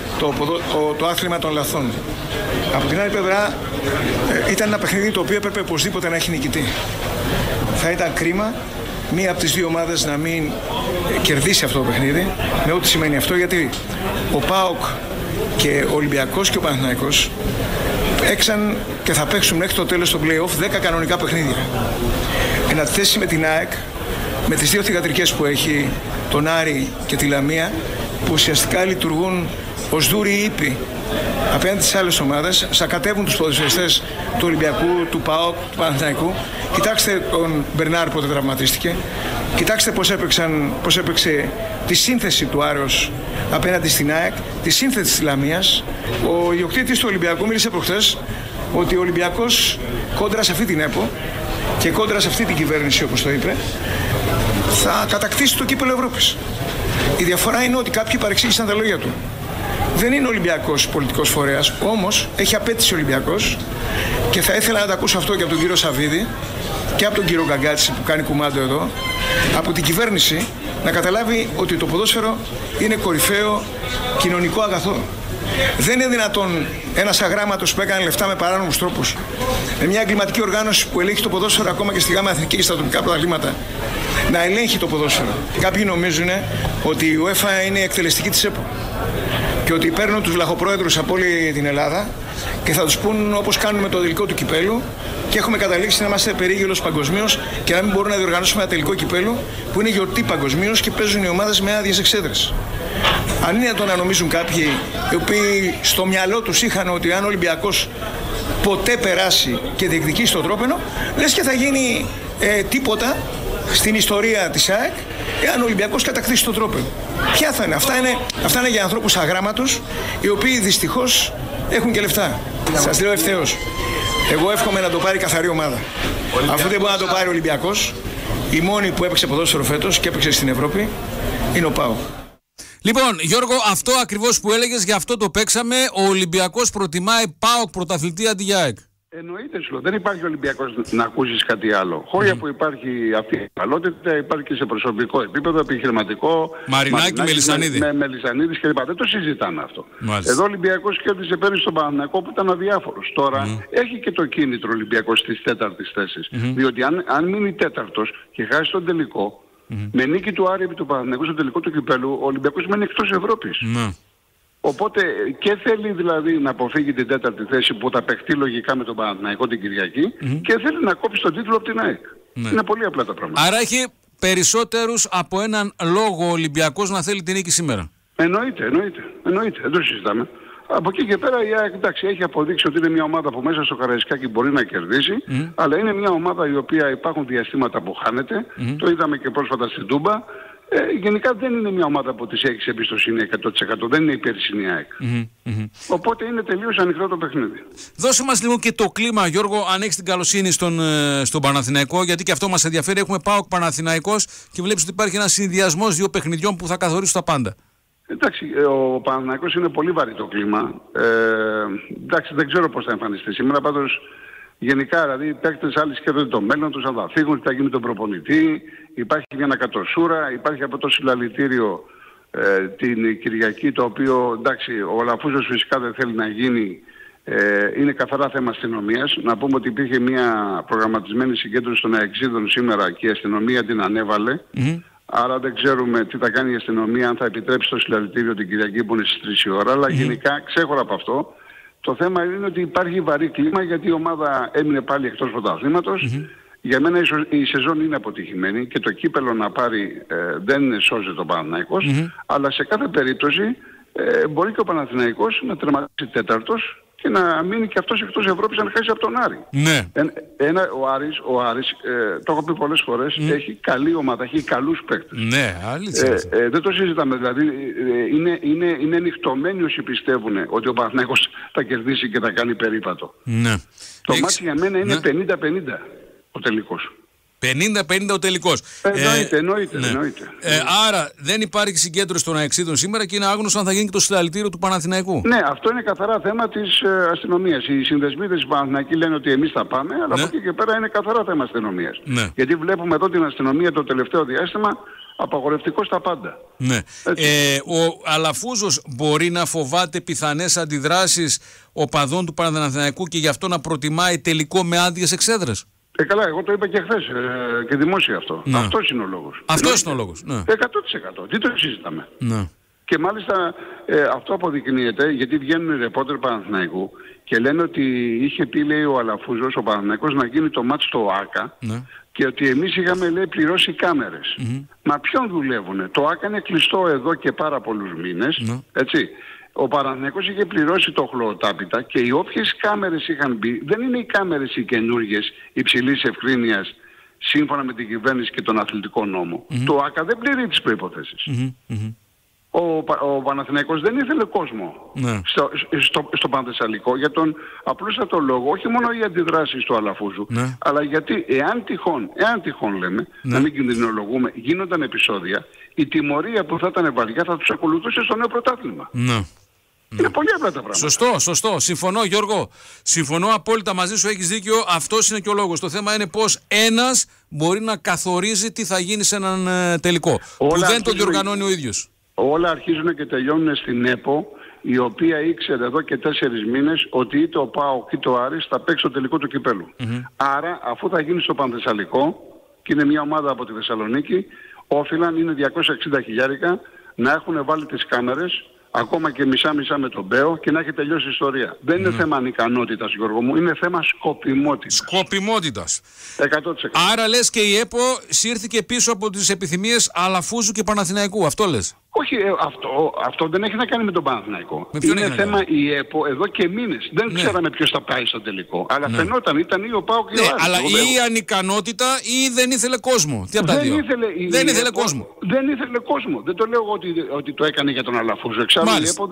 το άθλημα των λαθών. Από την άλλη πλευρά ήταν ένα παιχνίδι το οποίο έπρεπε οπωσδήποτε να έχει νικητή. Θα ήταν κρίμα μία από τις δύο ομάδες να μην κερδίσει αυτό το παιχνίδι, με ό,τι σημαίνει αυτό, γιατί ο ΠΑΟΚ και ο Ολυμπιακός και ο Παναθηναϊκός έξαν και θα παίξουν μέχρι το τέλος στο play-off 10 κανονικά παιχνίδια. Εν αντιθέσει με την ΑΕΚ, με τις δύο θυγατρικές που έχει, τον Άρη και τη Λαμία, που ουσιαστικά λειτουργούν ως δούροι ύποι απέναντι στις άλλες ομάδες, σακατεύουν τους ποδοσφαιριστές του Ολυμπιακού, του ΠΑΟΚ, του Παναθηναϊκού. Κοιτάξτε τον Μπερνάρ πότε τραυματίστηκε. Κοιτάξτε πώς έπαιξε τη σύνθεση του Άρεος απέναντι στην ΑΕΚ, τη σύνθεση της Λαμίας. Ο ιδιοκτήτης του Ολυμπιακού μίλησε προχθές ότι ο Ολυμπιακός κόντρα σε αυτή την ΕΠΟ και κόντρα σε αυτή την κυβέρνηση, όπως το είπε, θα κατακτήσει το κύπελλο Ευρώπης. Η διαφορά είναι ότι κάποιοι παρεξήγησαν τα λόγια του. Δεν είναι Ολυμπιακός πολιτικός φορέας, όμως έχει απέτηση Ολυμπιακός και θα ήθελα να τα ακούσω αυτό και από τον κύριο Σαββίδη και από τον κύριο Γκαγκάτση που κάνει κουμάντο εδώ, από την κυβέρνηση, να καταλάβει ότι το ποδόσφαιρο είναι κορυφαίο κοινωνικό αγαθό. Δεν είναι δυνατόν ένας αγράμματος που έκανε λεφτά με παράνομους τρόπους, με μια εγκληματική οργάνωση που ελέγχει το ποδόσφαιρο ακόμα και στη ΓΑΜΑ Εθνική και στα τοπικά πρωταθλήματα, να ελέγχει το ποδόσφαιρο. Κάποιοι νομίζουν ότι η UEFA είναι η εκτελεστική της ΕΠΟ και ότι παίρνουν τους βλαχοπρόεδρους από όλη την Ελλάδα και θα τους πούν όπως κάνουν με το τελικό του κυπέλου, και έχουμε καταλήξει να είμαστε περίγελος παγκοσμίως και να μην μπορούμε να διοργανώσουμε ένα τελικό κυπέλου που είναι γιορτή παγκοσμίως και παίζουν οι ομάδες με άδειες εξέδρες. Αν είναι το να νομίζουν κάποιοι οι οποίοι στο μυαλό τους είχαν ότι αν ο Ολυμπιακός ποτέ περάσει και διεκδικήσει το τρόπαινο, λες και θα γίνει τίποτα στην ιστορία της ΑΕΚ εάν ο Ολυμπιακός κατακτήσει το τρόπαινο. Ποια θα είναι? Αυτά είναι για ανθρώπους αγράμματος, οι οποίοι δυστυχώς έχουν και λεφτά. Σας λέω ευθέως, εγώ εύχομαι να το πάρει καθαρή ομάδα. Αφού δεν μπορεί να το πάρει ο Ολυμπιακός, η μόνη που έπαιξε ποδόσφαιρο φέτος και έπαιξε στην Ευρώπη είναι ο ΠΑΟΚ.
Λοιπόν, Γιώργο, αυτό ακριβώς που έλεγες, γι' αυτό το παίξαμε. Ο Ολυμπιακός προτιμάει ΠΑΟΚ πρωταθλητή αντί για ΑΕΚ.
Εννοείται σου, δεν υπάρχει Ολυμπιακός να ακούσεις κάτι άλλο. Χώρια που υπάρχει αυτή η καλότητα, υπάρχει και σε προσωπικό επίπεδο, επιχειρηματικό.
Μαρινάκη, Μελισσανίδη.
Με Μελισσανίδης κλπ. Δεν το συζητάνε αυτό.
Μάλιστα.
Εδώ ο Ολυμπιακός κέρδισε πέρυσι στον Παναθηναϊκό που ήταν αδιάφορος. Τώρα έχει και το κίνητρο ο Ολυμπιακός στις τέταρτες θέσεις. Διότι αν μείνει τέταρτος και χάσει τον τελικό, με νίκη του Άρη επί του Παναθηναϊκού στο τελικό του κυπέλου, ο Ολυμπιακός μένει εκτός Ευρώπης. Οπότε και θέλει δηλαδή να αποφύγει την τέταρτη θέση που θα παιχτεί λογικά με τον Παναθηναϊκό την Κυριακή και θέλει να κόψει τον τίτλο από την ΑΕΚ. Είναι πολύ απλά τα πράγματα.
Άρα έχει περισσότερους από έναν λόγο ο Ολυμπιακός να θέλει την νίκη σήμερα.
Εννοείται. Δεν το συζητάμε. Από εκεί και πέρα η ΑΕΚ, εντάξει, έχει αποδείξει ότι είναι μια ομάδα που μέσα στο Καραϊσκάκι μπορεί να κερδίσει, αλλά είναι μια ομάδα η οποία υπάρχουν διαστήματα που χάνεται. Το είδαμε και πρόσφατα στην Τούμπα. Γενικά δεν είναι μια ομάδα που της έχεις εμπιστοσύνη 100%. Δεν είναι η περσινή ΑΕΚ. Οπότε είναι τελείως ανοιχτό το παιχνίδι.
Δώσε μας λίγο και το κλίμα, Γιώργο, αν έχεις την καλοσύνη στον Παναθηναϊκό, γιατί και αυτό μας ενδιαφέρει. Έχουμε ΠΑΟΚ Παναθηναϊκός και βλέπεις ότι υπάρχει ένας συνδυασμός δύο παιχνιδιών που θα καθορίσουν τα πάντα.
Εντάξει, ο Παναθηναϊκός είναι πολύ βαρύ το κλίμα. Εντάξει, δεν ξέρω πώς θα εμφανιστεί σήμερα, πάντως γενικά δηλαδή οι παίκτες άλλοι σκέφτονται το μέλλον τους, αν θα φύγουν, τι θα γίνει με τον προπονητή. Υπάρχει μια ανακατοσούρα, υπάρχει από το συλλαλητήριο την Κυριακή, το οποίο εντάξει, ο Λαφούζος φυσικά δεν θέλει να γίνει. Είναι καθαρά θέμα αστυνομίας. Να πούμε ότι υπήρχε μια προγραμματισμένη συγκέντρωση των αεξίδων σήμερα και η αστυνομία την ανέβαλε. Άρα δεν ξέρουμε τι θα κάνει η αστυνομία, αν θα επιτρέψει το συλλαλητήριο την Κυριακή που είναι στις 3 η ώρα. Αλλά γενικά, ξέχωρα από αυτό, το θέμα είναι ότι υπάρχει βαρύ κλίμα γιατί η ομάδα έμεινε πάλι εκτός πρωταθλήματος. Για μένα η σεζόν είναι αποτυχημένη και το κύπελο να πάρει δεν σώζει τον Παναθηναϊκός. Αλλά σε κάθε περίπτωση μπορεί και ο Παναθηναϊκός να τερματίσει τέταρτος και να μείνει και αυτός εκτός Ευρώπης αν χάσει από τον Άρη.
Ναι.
Ο Άρης, το έχω πει πολλές φορές, έχει καλή ομάδα, έχει καλούς παίκτες.
Ναι, αλήθεια.
Δεν το συζητάμε, δηλαδή είναι νυχτωμένοι όσοι πιστεύουν ότι ο Παναθηναϊκός θα κερδίσει και θα κάνει περίπατο.
Ναι.
Το μάτι για μένα είναι 50-50 ο τελικός.
50-50 ο τελικός.
Εννοείται.
Άρα δεν υπάρχει συγκέντρωση των αεξίδων σήμερα και είναι άγνωστο αν θα γίνει και το συλλαλητήριο του Παναθηναϊκού.
Ναι, αυτό είναι καθαρά θέμα της αστυνομίας. Οι συνδεσμοί της Παναθηναϊκή λένε ότι εμείς θα πάμε, αλλά από εκεί και πέρα είναι καθαρά θέμα αστυνομίας. Ναι. Γιατί βλέπουμε εδώ την αστυνομία το τελευταίο διάστημα απαγορευτικό στα πάντα.
Ναι. Ο Αλαφούζος μπορεί να φοβάται πιθανές αντιδράσεις οπαδών του Παναθηναϊκού και γι' αυτό να προτιμάει τελικό με άδειες εξέδρες.
Καλά, εγώ το είπα και χθες και δημόσια αυτό.
Ναι.
Αυτός είναι ο λόγος.
Αυτός είναι ο λόγος. Ναι.
100%. Τι το συζητάμε.
Ναι.
Και μάλιστα αυτό αποδεικνύεται γιατί βγαίνουν οι ρεπόρτερ Παναθηναϊκού και λένε ότι είχε πει, λέει, ο Αλαφούζος, ο Παναθηναϊκός, να γίνει το μάτς στο ΆΚΑ και ότι εμείς είχαμε, λέει, πληρώσει κάμερες. Μα ποιον δουλεύουνε? Το ΆΚΑ είναι κλειστό εδώ και πάρα πολλούς μήνες, έτσι. Ο Παναθηναϊκός είχε πληρώσει το χλωροτάπητα και οι όποιες κάμερες είχαν μπει, δεν είναι οι κάμερες οι καινούργιες υψηλής ευκρίνειας σύμφωνα με την κυβέρνηση και τον αθλητικό νόμο. Το ΆΚΑ δεν πληρεί τις προϋποθέσεις. Ο Παναθηναϊκός δεν ήθελε κόσμο στο Πανθεσσαλικό για τον απλούστατο λόγο, όχι μόνο οι αντιδράσεις του Αλαφούζου, αλλά γιατί εάν τυχόν λέμε, να μην κινδυνολογούμε, γίνονταν επεισόδια, η τιμωρία που θα ήταν βαριά θα τους ακολουθούσε στο νέο πρωτάθλημα. Είναι πολύ απλά τα πράγματα.
Σωστό. Συμφωνώ, Γιώργο. Συμφωνώ απόλυτα μαζί σου, έχεις δίκιο. Αυτός είναι και ο λόγος. Το θέμα είναι πώς ένας μπορεί να καθορίζει τι θα γίνει σε έναν τελικό. Που δεν το διοργανώνει ο ίδιος.
Όλα αρχίζουν και τελειώνουν στην ΕΠΟ, η οποία ήξερε εδώ και 4 μήνες ότι είτε ο ΠΑΟΚ είτε ο Άρης θα παίξει το τελικό του κυπέλου. Άρα, αφού θα γίνει στο Πανθεσσαλικό, και είναι μια ομάδα από τη Θεσσαλονίκη, όφυλαν, είναι 260 χιλιάρικα, να έχουν βάλει τις κάμερες, ακόμα και μισά-μισά με τον Μπέο και να έχει τελειώσει η ιστορία. Δεν είναι θέμα ανικανότητας, Γιώργο μου, είναι θέμα σκοπιμότητας. 100%.
Άρα λες και η ΕΠΟ σύρθηκε πίσω από τις επιθυμίες Αλαφούζου και Παναθηναϊκού, αυτό λες?
Όχι, αυτό δεν έχει να κάνει με τον Παναθηναϊκό. Είναι θέμα η ΕΠΟ εδώ και μήνες. Δεν ξέραμε ποιος θα πάει στο τελικό. Αλλά φαινόταν, ήταν ή ο ΠΑΟΚ ή ο Άρης.
Αλλά ή ανικανότητα ή δεν ήθελε κόσμο. Τι από τα δύο? Δεν ήθελε κόσμο.
Δεν ήθελε κόσμο. Δεν το λέω ότι το έκανε για τον Αλαφούζο. Εξάλλου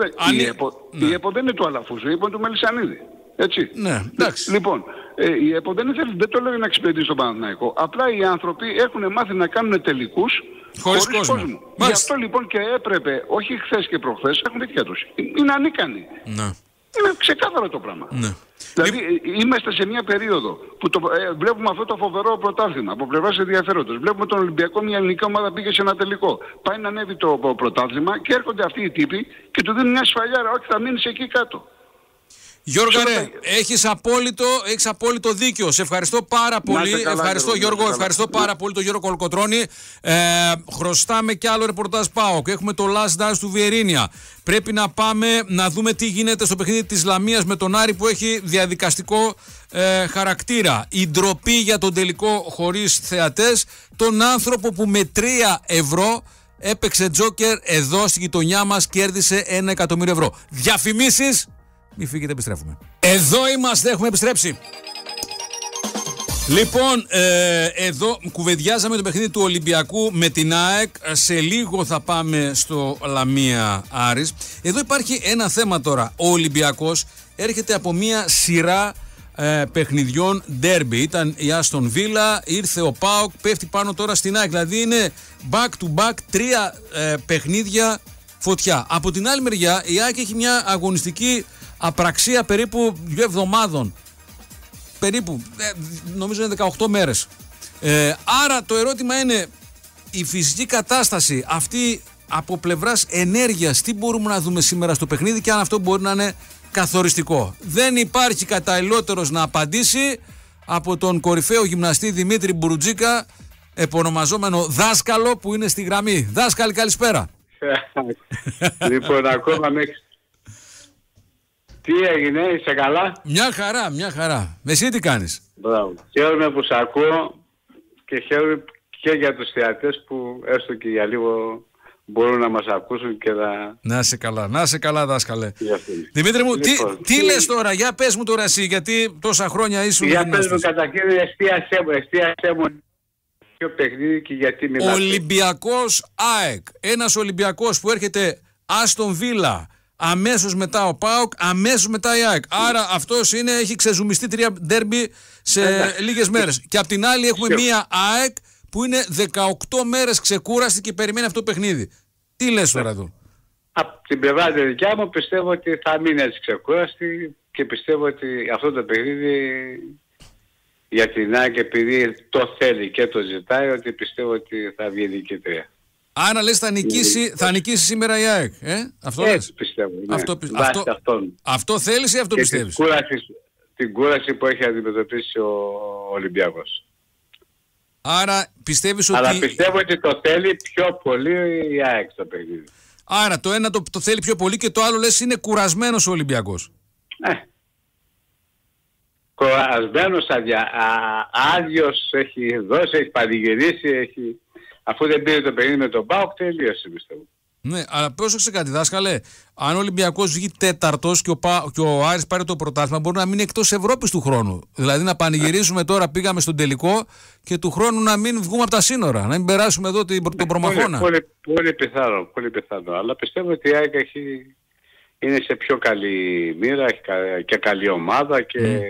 η ΕΠΟ δεν είναι του Αλαφούζο, η ΕΠΟ είναι του Μελισσανίδη. Έτσι.
Ναι, εντάξει.
Λοιπόν, η ΕΠΟ δεν το λέω για να εξυπηρετήσει τον Παναθηναϊκό. Απλά οι άνθρωποι έχουν μάθει να κάνουν τελικούς χωρίς κόσμο. Γι' αυτό λοιπόν και έπρεπε, όχι χθες και προχθές, έχουν δίκια τους. Είναι ανίκανοι. Είναι ξεκάθαρο το πράγμα. Δηλαδή είμαστε σε μια περίοδο που βλέπουμε αυτό το φοβερό πρωτάθλημα από πλευράς ενδιαφέροντος. Βλέπουμε τον Ολυμπιακό, μια ελληνική ομάδα πήγε σε ένα τελικό. Πάει να ανέβει το πρωτάθλημα και έρχονται αυτοί οι τύποι και του δίνουν μια σφαλιάρα. Όχι, θα μείνεις εκεί κάτω.
Γιώργο, έχεις απόλυτο δίκιο. Σε ευχαριστώ πάρα πολύ. Ευχαριστώ, Γιώργο. Ευχαριστώ πάρα πολύ τον Γιώργο Κολοκοτρώνη. Χρωστάμε κι άλλο ρεπορτάζ ΠΑΟΚ. Έχουμε το last dance του Βιερίνια. Πρέπει να πάμε να δούμε τι γίνεται στο παιχνίδι της Λαμίας με τον Άρη που έχει διαδικαστικό χαρακτήρα. Η ντροπή για τον τελικό χωρίς θεατές. Τον άνθρωπο που με 3 ευρώ έπαιξε τζόκερ εδώ στη γειτονιά μας, κέρδισε 1 εκατομμύριο ευρώ. Διαφημίσεις. Μη φύγετε, επιστρέφουμε. Εδώ είμαστε, έχουμε επιστρέψει. Λοιπόν, εδώ κουβεντιάζαμε το παιχνίδι του Ολυμπιακού με την ΑΕΚ. Σε λίγο θα πάμε στο Λαμία Άρης. Εδώ υπάρχει ένα θέμα τώρα. Ο Ολυμπιακός έρχεται από μια σειρά παιχνιδιών ντέρμπι. Ήταν η Άστον Βίλα, ήρθε ο ΠΑΟΚ, πέφτει πάνω τώρα στην ΑΕΚ. Δηλαδή είναι back to back 3 παιχνίδια φωτιά. Από την άλλη μεριά η ΑΕΚ έχει μια αγωνιστική απραξία περίπου 2 εβδομάδων. Περίπου, νομίζω είναι 18 μέρες. Άρα το ερώτημα είναι η φυσική κατάσταση αυτή από πλευράς ενέργειας, τι μπορούμε να δούμε σήμερα στο παιχνίδι και αν αυτό μπορεί να είναι καθοριστικό. Δεν υπάρχει καταλληλότερος να απαντήσει από τον κορυφαίο γυμναστή Δημήτρη Μπουρουτζίκα, επωνομαζόμενο δάσκαλο, που είναι στη γραμμή. Δάσκαλη, καλησπέρα.
Λοιπόν, ακόμα μέχρι... Τι έγινε, είσαι καλά?
Μια χαρά, μια χαρά. Εσύ τι κάνεις?
Μπράβο. Χαίρομαι που σε ακούω και χαίρομαι και για τους θεατές που έστω και για λίγο μπορούν να μας ακούσουν και να...
Να είσαι καλά δάσκαλε. Δημήτρη μου, λοιπόν, τι λες τώρα, για πες μου τώρα εσύ, γιατί τόσα χρόνια ήσουν...
Για πες μου καταρχήν, εστίασέ μου ποιο παιχνίδι και γιατί μιλάτε.
Ολυμπιακός ΑΕΚ, ένας Ολυμπιακός που έρχεται Άστον Βίλα, αμέσως μετά ο ΠΑΟΚ, αμέσως μετά η ΑΕΚ. Άρα αυτός έχει ξεζουμιστεί 3 ντέρμπι σε λίγες μέρες. Και απ' την άλλη έχουμε μία ΑΕΚ που είναι 18 μέρες ξεκούραστη και περιμένει αυτό το παιχνίδι. Τι λες τώρα εδώ?
Από την πλευρά τη δικιά μου πιστεύω ότι θα μείνει έτσι ξεκούραστη και πιστεύω ότι αυτό το παιχνίδι για την ΑΕΚ, επειδή το θέλει και το ζητάει, ότι πιστεύω ότι θα βγει νικήτρια.
Άρα λες θα νικήσει σήμερα η ΑΕΚ, αυτό
έτσι
λες?
Πιστεύω, ναι.
Αυτό θέλεις ή αυτό
και
πιστεύεις?
Την κούραση που έχει αντιμετωπίσει ο Ολυμπιακός.
Άρα πιστεύεις
Αλλά
ότι...
πιστεύω ότι το θέλει πιο πολύ η ΑΕΚ στο παιχνίδι.
Άρα το ένα το θέλει πιο πολύ και το άλλο λες είναι κουρασμένος ο Ολυμπιακός.
Κουρασμένος, άδειος, έχει δώσει, έχει πανηγυρίσει, αφού δεν πήρε το παιχνίδι με τον ΠΑΟΚ, τελείωσε πιστεύω.
Ναι, αλλά πρόσεξε κάτι δάσκαλε, αν ο Ολυμπιακός βγει τέταρτος και ο Άρης πάρει το πρωτάθλημα, μπορεί να μείνει εκτός Ευρώπης του χρόνου. Δηλαδή να πανηγυρίζουμε τώρα, πήγαμε στον τελικό και του χρόνου να μην βγούμε από τα σύνορα, να μην περάσουμε εδώ τον προμαχώνα.
Πολύ πιθανό, αλλά πιστεύω ότι η ΑΕΚ είναι σε πιο καλή μοίρα, έχει και καλή ομάδα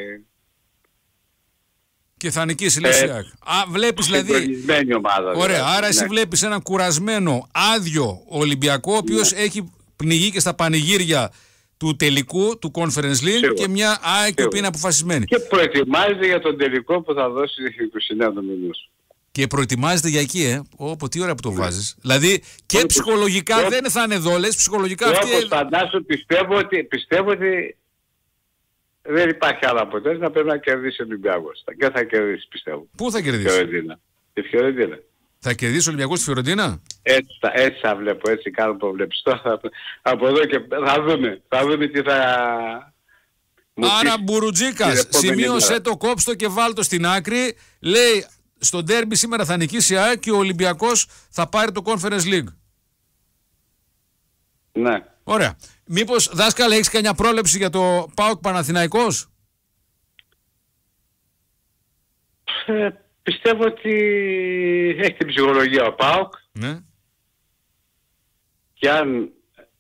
και θα νικήσει, λες η ΑΕΚ. Βλέπεις δηλαδή...
ομάδα.
Ωραία,
δηλαδή.
άρα εσύ βλέπεις έναν κουρασμένο, άδειο Ολυμπιακό, ο οποίος έχει πνιγεί και στα πανηγύρια του τελικού, του Conference League, και μια ΑΕΚ που είναι αποφασισμένη.
Και προετοιμάζεται για τον τελικό που θα δώσει 29 μηνούς.
Και προετοιμάζεται για εκεί, τι ώρα που το βάζεις. Δηλαδή και ψυχολογικά δεν θα είναι εδώ, λες, ψυχολογικά αυτή...
Όπως φαντάσου, πιστεύω ότι δεν υπάρχει άλλο αποτέλεσμα, πρέπει να κερδίσει ο Ολυμπιακός. Και θα κερδίσει, πιστεύω.
Πού θα κερδίσει?
Τη Φιωρεντίνα.
Θα κερδίσει ο Ολυμπιακός στη Φιωρεντίνα?
Έτσι θα βλέπω, έτσι κάνω προβλέψεις. Από εδώ και θα δούμε τι θα...
Άρα Μπουρουτζίκας, σημείωσε το, κόψτο και βάλτο στην άκρη. Λέει στο ντέρμπι σήμερα θα νικήσει η ΑΕΚ και ο Ολυμπιακός θα πάρει το Conference League.
Ναι.
Ωραία. Μήπως, δάσκαλε, έχεις καμιά πρόληψη για το ΠΑΟΚ Παναθηναϊκός?
Πιστεύω ότι έχει την ψυχολογία ο ΠΑΟΚ.
Ναι.
Και αν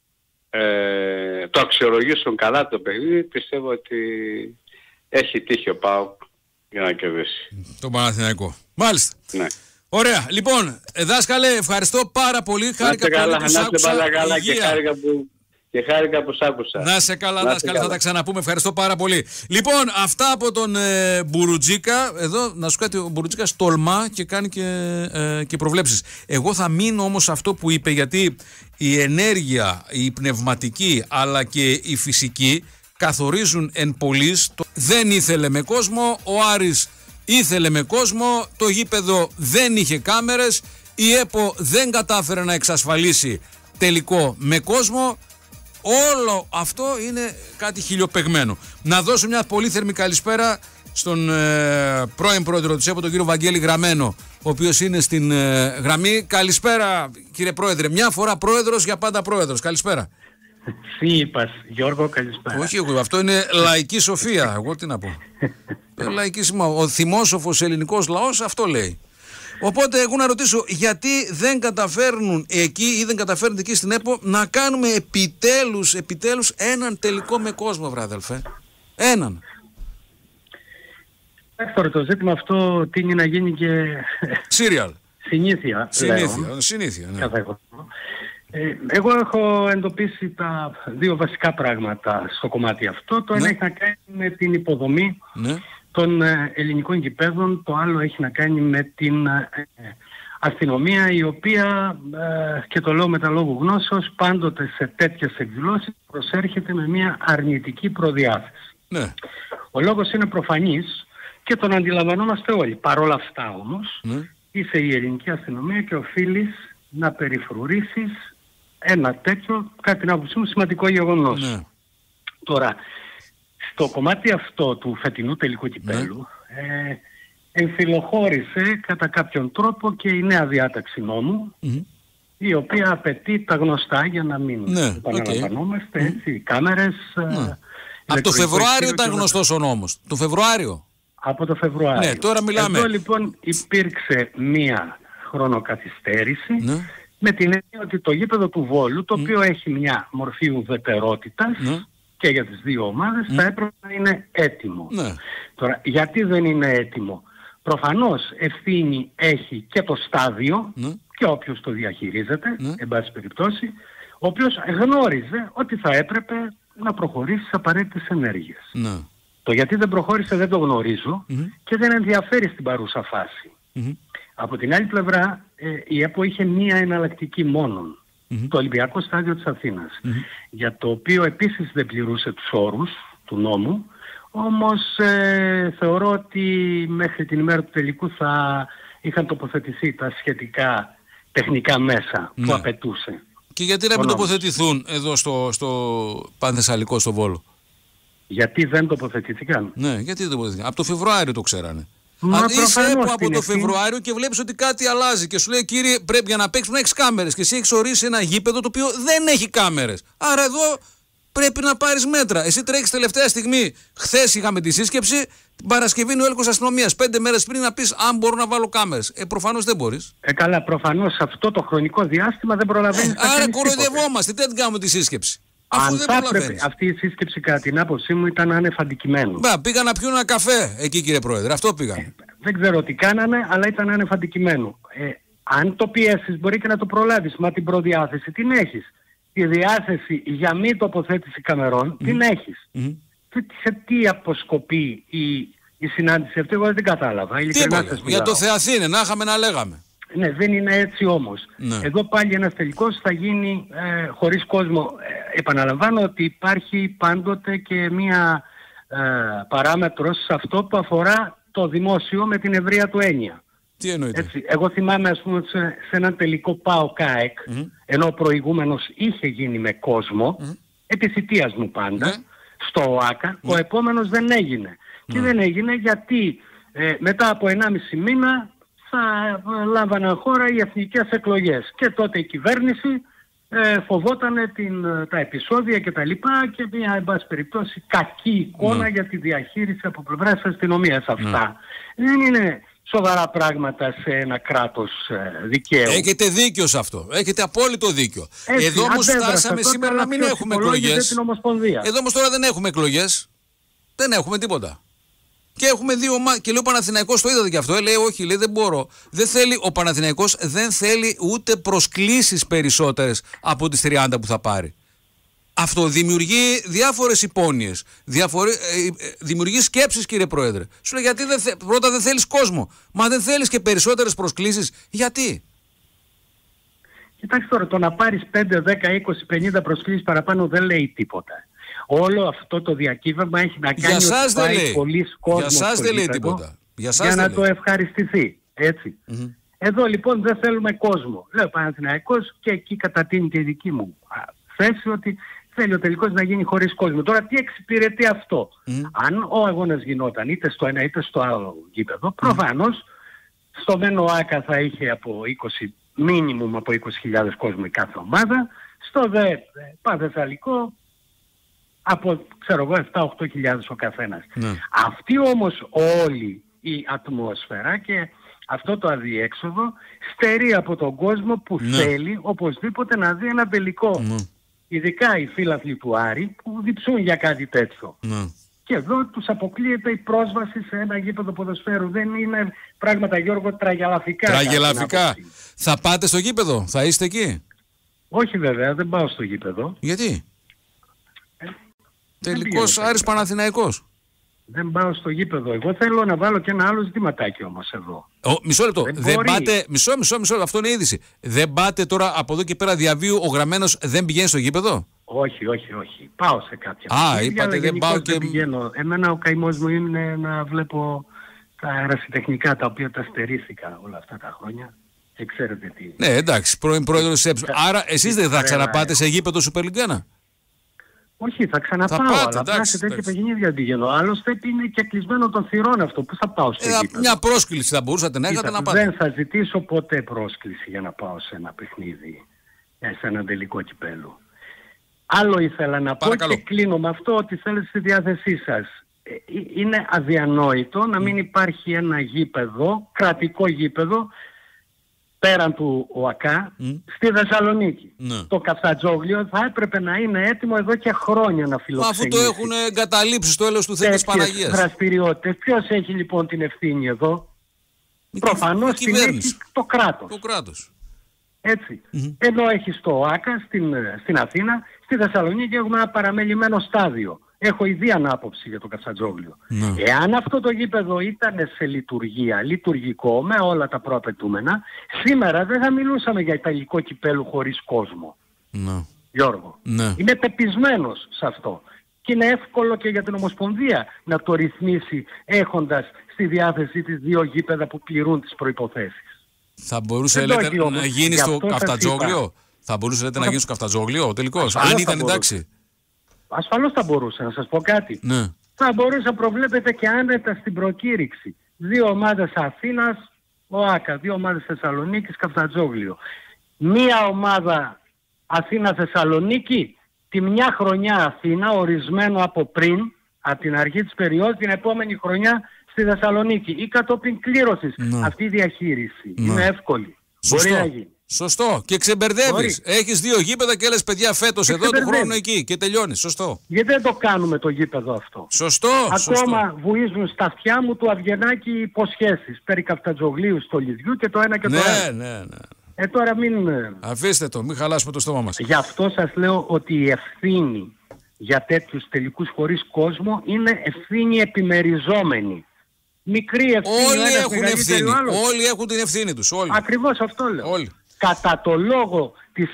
το αξιολογήσουν καλά το παιχνίδι, πιστεύω ότι έχει τύχει ο ΠΑΟΚ για να κερδίσει
τον Παναθηναϊκό. Μάλιστα.
Ναι.
Ωραία. Λοιπόν, δάσκαλε, ευχαριστώ πάρα πολύ. Χάρηκα πολύ που σ' άκουσα.
Και χάρηκα που σ' άκουσα.
Να σε καλά, δάσκαλε, θα τα ξαναπούμε. Ευχαριστώ πάρα πολύ. Λοιπόν, αυτά από τον Μπουρουτζίκα. Εδώ, να σου κάτι, ο Μπουρουτζίκας τολμά και κάνει και προβλέψεις. Εγώ θα μείνω όμως σε αυτό που είπε, γιατί η ενέργεια, η πνευματική αλλά και η φυσική καθορίζουν εν πολλοίς. Δεν ήθελε με κόσμο, ο Άρης ήθελε με κόσμο, το γήπεδο δεν είχε κάμερες, η ΕΠΟ δεν κατάφερε να εξασφαλίσει τελικό με κόσμο. Όλο αυτό είναι κάτι χιλιοπεγμένο. Να δώσω μια πολύ θερμή καλησπέρα στον πρώην πρόεδρο της ΕΠΟ, τον κύριο Βαγγέλη Γραμμένο, ο οποίος είναι στην γραμμή. Καλησπέρα κύριε πρόεδρε, μια φορά πρόεδρος για πάντα πρόεδρος. Καλησπέρα.
Τι είπας Γιώργο, καλησπέρα.
Όχι εγώ, αυτό είναι λαϊκή σοφία, εγώ τι να πω. Λαϊκίσμα. Ο θυμόσοφος ελληνικός λαός αυτό λέει. Οπότε εγώ να ρωτήσω, γιατί δεν καταφέρνουν εκεί ή δεν καταφέρνουν εκεί στην ΕΠΟ να κάνουμε επιτέλους έναν τελικό με κόσμο, βρε αδελφέ. Έναν.
Τώρα το ζήτημα αυτό τείνει να γίνει και
Serial.
Συνήθεια, ναι. Εγώ έχω εντοπίσει τα δύο βασικά πράγματα στο κομμάτι αυτό. Το ένα έχει να κάνει με την υποδομή των ελληνικών γηπέδων, το άλλο έχει να κάνει με την αστυνομία, η οποία, και το λέω με τα λόγου γνώσεως, πάντοτε σε τέτοιες εκδηλώσεις προσέρχεται με μια αρνητική προδιάθεση.
Ναι.
Ο λόγος είναι προφανής και τον αντιλαμβανόμαστε όλοι. Παρ' όλα αυτά όμως, είσαι η ελληνική αστυνομία και οφείλεις να περιφρουρήσεις ένα τέτοιο, κατά την άποψή μου, σημαντικό γεγονός.
Ναι.
Τώρα, στο κομμάτι αυτό του φετινού τελικού κυπέλλου, εμφυλοχώρησε κατά κάποιον τρόπο και η νέα διάταξη νόμου, η οποία απαιτεί τα γνωστά, για να μην επαναλαμβανόμαστε, έτσι, κάμερες.
Από το Φεβρουάριο ήταν γνωστός ο νόμος. Το Φεβρουάριο.
Από το Φεβρουάριο.
Ναι, τώρα μιλάμε.
Εδώ λοιπόν υπήρξε μία χρονοκαθυστέρηση, με την έννοια ότι το γήπεδο του Βόλου, το οποίο έχει μια μορφή ουδετερότητας και για τις δύο ομάδες, θα έπρεπε να είναι έτοιμο. Τώρα, γιατί δεν είναι έτοιμο? Προφανώς ευθύνη έχει και το στάδιο και όποιος το διαχειρίζεται, εν πάση περιπτώσει, ο οποίος γνώριζε ότι θα έπρεπε να προχωρήσει στις απαραίτητες ενέργειες. Το γιατί δεν προχώρησε δεν το γνωρίζω και δεν ενδιαφέρει στην παρούσα φάση. Από την άλλη πλευρά, η ΕΠΟ είχε μία εναλλακτική μόνον, το Ολυμπιακό Στάδιο της Αθήνας, για το οποίο επίσης δεν πληρούσε τους όρους του νόμου, όμως θεωρώ ότι μέχρι την ημέρα του τελικού θα είχαν τοποθετηθεί τα σχετικά τεχνικά μέσα που απαιτούσε.
Και γιατί να μην τοποθετηθούν εδώ στο Πανθεσσαλικό, στο Βόλο?
Γιατί δεν τοποθετηθήκαν?
Ναι, γιατί δεν τοποθετηθήκαν? Από το Φεβρουάριο το ξέρανε. Αν είσαι από το Φεβρουάριο και βλέπεις ότι κάτι αλλάζει και σου λέει, κύριε, πρέπει για να παίξεις να έχεις κάμερες, και εσύ έχεις ορίσει ένα γήπεδο το οποίο δεν έχει κάμερες. Άρα εδώ πρέπει να πάρεις μέτρα. Εσύ τρέχεις τελευταία στιγμή. Χθες είχαμε τη σύσκεψη, την Παρασκευή είναι ο έλεγχος αστυνομίας. 5 μέρες πριν να πεις αν μπορώ να βάλω κάμερες. Προφανώς δεν μπορείς.
Καλά, προφανώς αυτό το χρονικό διάστημα δεν προλαβαίνεις.
Άρα κοροϊδευόμαστε. Τι δεν κάνουμε τη σύσκεψη?
Αν θα έπρεπε, αυτή η σύσκεψη κατά την άποψή μου ήταν άνευ αντικειμένου.
Πήγαν να πιούν ένα καφέ εκεί, κύριε Πρόεδρε. Αυτό πήγαν.
Δεν ξέρω τι κάνανε, αλλά ήταν άνευ αντικειμένου. Αν το πιέσεις μπορεί και να το προλάβεις. Μα την προδιάθεση την έχεις. Τη διάθεση για μη τοποθέτηση καμερών την έχεις. Σε τι αποσκοπεί η συνάντηση αυτή, εγώ δεν κατάλαβα.
Για το Θεαθήνε, να είχαμε να λέγαμε.
Ναι, δεν είναι έτσι όμως. Εδώ πάλι ένας τελικός θα γίνει χωρίς κόσμο. Επαναλαμβάνω ότι υπάρχει πάντοτε και μία παράμετρος σε αυτό που αφορά το δημόσιο με την ευρεία του έννοια.
Τι εννοείται?
Έτσι, εγώ θυμάμαι, ας πούμε, σε έναν τελικό ΠΑΟ-ΚΑΕΚ, ενώ ο προηγούμενος είχε γίνει με κόσμο, επί θητείας μου πάντα, στο ΟΑΚΑ, ο επόμενος δεν έγινε. Και δεν έγινε γιατί μετά από 1,5 μήνα θα λάμβαναν χώρα οι εθνικές εκλογές. Και τότε η κυβέρνηση φοβόταν τα επεισόδια και τα λοιπά και μια, εν πάση περιπτώσει, κακή εικόνα για τη διαχείριση από πλευράς της αστυνομίας. Αυτά δεν είναι σοβαρά πράγματα σε ένα κράτος δικαίου. Έχετε
δίκιο σε αυτό. Έχετε απόλυτο δίκιο. Εδώ όμως φτάσαμε σήμερα να μην έχουμε εκλογές. Εδώ όμως τώρα δεν έχουμε εκλογές. Δεν έχουμε τίποτα. Και έχουμε δύο ομάδες. Και λέει ο Παναθηναϊκός, το είδατε και αυτό. Λέει, όχι, λέει, δεν μπορώ. Δεν θέλει, ο Παναθηναϊκός δεν θέλει ούτε προσκλήσεις περισσότερες από τις 30 που θα πάρει. Αυτό δημιουργεί διάφορες υπόνοιες. Δημιουργεί σκέψεις, κύριε Πρόεδρε. Σου λέει, γιατί πρώτα δεν θέλεις κόσμο. Μα δεν θέλεις και περισσότερες προσκλήσεις. Γιατί?
Κοιτάξτε τώρα, το να πάρεις 5, 10, 20, 50 προσκλήσεις παραπάνω δεν λέει τίποτα. Όλο αυτό το διακύβευμα έχει να κάνει ότι πάει πολλής κόσμος
για σας δεν λέει τίποτα.
Για να το ευχαριστηθεί. Έτσι. Εδώ λοιπόν δεν θέλουμε κόσμο. Λέω ο Παναθηναϊκός και εκεί κατατείνει και η δική μου θέση ότι θέλει ο τελικός να γίνει χωρίς κόσμο. Τώρα τι εξυπηρετεί αυτό? Αν ο αγώνας γινόταν είτε στο ένα είτε στο άλλο γήπεδο, προφανώς στο ΜΕΝ ΟΑΚΑ θα είχε από 20, μίνιμουμ από 20.000 κόσμο η κάθε ομάδα. Στο ΔΕ Πανθεσσαλικό από, ξέρω εγώ, 7-8 ο καθένας.
Ναι.
Αυτή όμως όλη η ατμόσφαιρα και αυτό το αδιέξοδο στερεί από τον κόσμο που θέλει οπωσδήποτε να δει ένα τελικό. Ειδικά οι φίλαθλοι του Άρη που διψούν για κάτι τέτοιο. Και εδώ τους αποκλείεται η πρόσβαση σε ένα γήπεδο ποδοσφαίρου. Δεν είναι πράγματα, Γιώργο, τραγελαφικά.
Τραγελαφικά. Θα πάτε στο γήπεδο, θα είστε εκεί?
Όχι βέβαια, δεν πάω στο γήπεδο.
Γιατί? Τελικός Άρης Παναθηναϊκός.
Δεν πάω στο γήπεδο. Εγώ θέλω να βάλω και ένα άλλο ζητηματάκι όμως εδώ.
Μισό λεπτό. Δεν πάτε. Μισό λεπτό. Αυτό είναι είδηση. Δεν πάτε τώρα από εδώ και πέρα διαβίου ο γραμμένος δεν πηγαίνει στο γήπεδο?
Όχι. Πάω σε κάποια.
Είπατε δεν πάω και...
Δεν πηγαίνω. Εμένα ο καημός μου είναι να βλέπω τα αερασιτεχνικά τα οποία τα στερήθηκα όλα αυτά τα χρόνια. Και ξέρετε τι.
Ναι, εντάξει, πρώην πρόεδρος της ΕΠΣ. Άρα εσείς δεν θα ξαναπάτε σε γήπεδο Super League 1?
Όχι, θα ξαναπάω, αλλά απλά σε τέτοια παιχνίδια πηγαίνω. Άλλωστε είναι και κλεισμένο των θυρών αυτό. Πού θα πάω στο γήπεδο?
Μια πρόσκληση θα μπορούσατε να έχετε να πάτε.
Δεν θα ζητήσω ποτέ πρόσκληση για να πάω σε ένα παιχνίδι, σε ένα τελικό κυπέλλου. Άλλο ήθελα να πω και κλείνω με αυτό, ότι θέλετε στη διάθεσή σας. Είναι αδιανόητο να μην υπάρχει ένα γήπεδο, κρατικό γήπεδο, πέραν του ΟΑΚΑ, στη Θεσσαλονίκη. Το Καφτατζόγλιο θα έπρεπε να είναι έτοιμο εδώ και χρόνια να φιλοξενήσει.
Αφού το έχουν εγκαταλείψει στο έλεος του Θεού της Παναγίας.
Δραστηριότητες. Ποιος έχει λοιπόν την ευθύνη εδώ? Προφανώς την έχει το κράτος.
Το κράτος.
Έτσι. Ενώ έχει στο ΟΑΚΑ, στην Αθήνα, στη Θεσσαλονίκη έχουμε ένα παραμελημένο στάδιο. Έχω ιδία άποψη για το Καφτατζόγλιο. Εάν αυτό το γήπεδο ήταν σε λειτουργία, λειτουργικό, με όλα τα προαπαιτούμενα, σήμερα δεν θα μιλούσαμε για τελικό κυπέλλου χωρίς κόσμο. Γιώργο. Είμαι πεπισμένος σε αυτό. Και είναι εύκολο και για την Ομοσπονδία να το ρυθμίσει έχοντας στη διάθεσή της 2 γήπεδα που πληρούν τις προϋποθέσεις.
Θα μπορούσε να γίνει στο Καφτατζόγλιο? Θα μπορούσε να γίνει στο Καφτατζόγλιο τελικώς, αν ήταν εντάξει?
Ασφαλώς θα μπορούσε, να σας πω κάτι. Θα μπορούσε να προβλέπετε και άνετα στην προκήρυξη. 2 ομάδες Αθήνας, ΟΑΚΑ, 2 ομάδες Θεσσαλονίκης, Καφτατζόγλιο. Μία ομάδα Αθήνα-Θεσσαλονίκη, τη μια χρονιά Αθήνα, ορισμένο από πριν, από την αρχή της περίοδου, την επόμενη χρονιά στη Θεσσαλονίκη. Ή κατόπιν κλήρωσης. Αυτή η διαχείριση είναι εύκολη. Μπορεί να γίνει.
Σωστό. Και ξεμπερδεύεις. Έχεις 2 γήπεδα και λες παιδιά φέτος εδώ, του χρόνου εκεί και τελειώνει. Σωστό.
Γιατί δεν το κάνουμε το γήπεδο αυτό?
Σωστό.
Ακόμα βουίζουν στα αυτιά μου του Αυγενάκη υποσχέσεις περί Καφτατζογλίου, Στολιδιού και το ένα και το άλλο.
Ναι.
Τώρα μην...
Αφήστε το, μην χαλάσουμε το στόμα μας.
Γι' αυτό σας λέω ότι η ευθύνη για τέτοιους τελικούς χωρίς κόσμο είναι ευθύνη επιμεριζόμενη. Μικρή ευθύνη.
Όλοι έχουν ευθύνη. Όλοι έχουν την ευθύνη τους. Όλοι.
Ακριβώς αυτό λέω.
Όλοι.
Κατά το λόγο της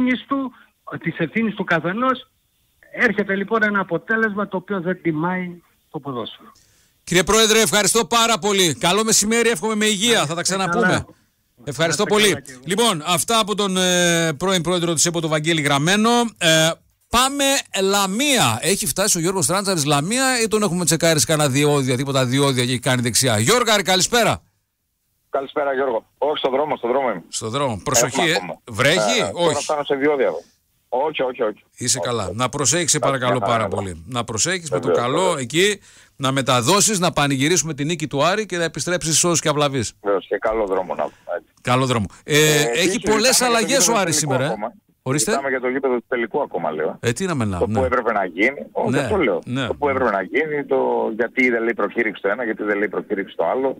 ευθύνης του καθενός έρχεται λοιπόν ένα αποτέλεσμα το οποίο δεν τιμάει το ποδόσφαιρο.
Κύριε Πρόεδρε, ευχαριστώ πάρα πολύ. Καλό μεσημέρι, εύχομαι με υγεία. Θα τα ξαναπούμε. Ευχαριστώ πολύ. Λοιπόν, αυτά από τον πρώην πρόεδρο της ΕΠΟ, τον Βαγγέλη Γραμμένο. Πάμε Λαμία. Έχει φτάσει ο Γιώργος Τράντσαρης Λαμία ή τον έχουμε τσεκάρει κανένα διόδια, τίποτα διόδια και έχει κάνει δεξιά? Γιώργαρη, καλησπέρα.
Καλησπέρα Γιώργο. Όχι, στον δρόμο είμαι.
Στον δρόμο. Προσοχή, βρέχει, όχι.
Τώρα φτάνω σε διόδια. Όχι.
Είσαι καλά. Να προσέχεις παρακαλώ πάρα πολύ. Να προσέχεις με το καλό εκεί, να μεταδώσεις, να πανηγυρίσουμε την νίκη του Άρη και να επιστρέψεις σώος και αυλαβής.
Βεβαίως, και καλό δρόμο να πούμε.
Καλό δρόμο. Έχει πολλές αλλαγές ο Άρης σήμερα. Ορίστε.
Μιλάμε για το γήπεδο του τελικού ακόμα, λέω.
Τι να μελάμε.
Το που έπρεπε να γίνει. Όχι, αυτό λέω. Το που έπρεπε να γίνει, το γιατί δεν λέει προκήρυξη το ένα, γιατί δεν λέει προκήρυξη το άλλο.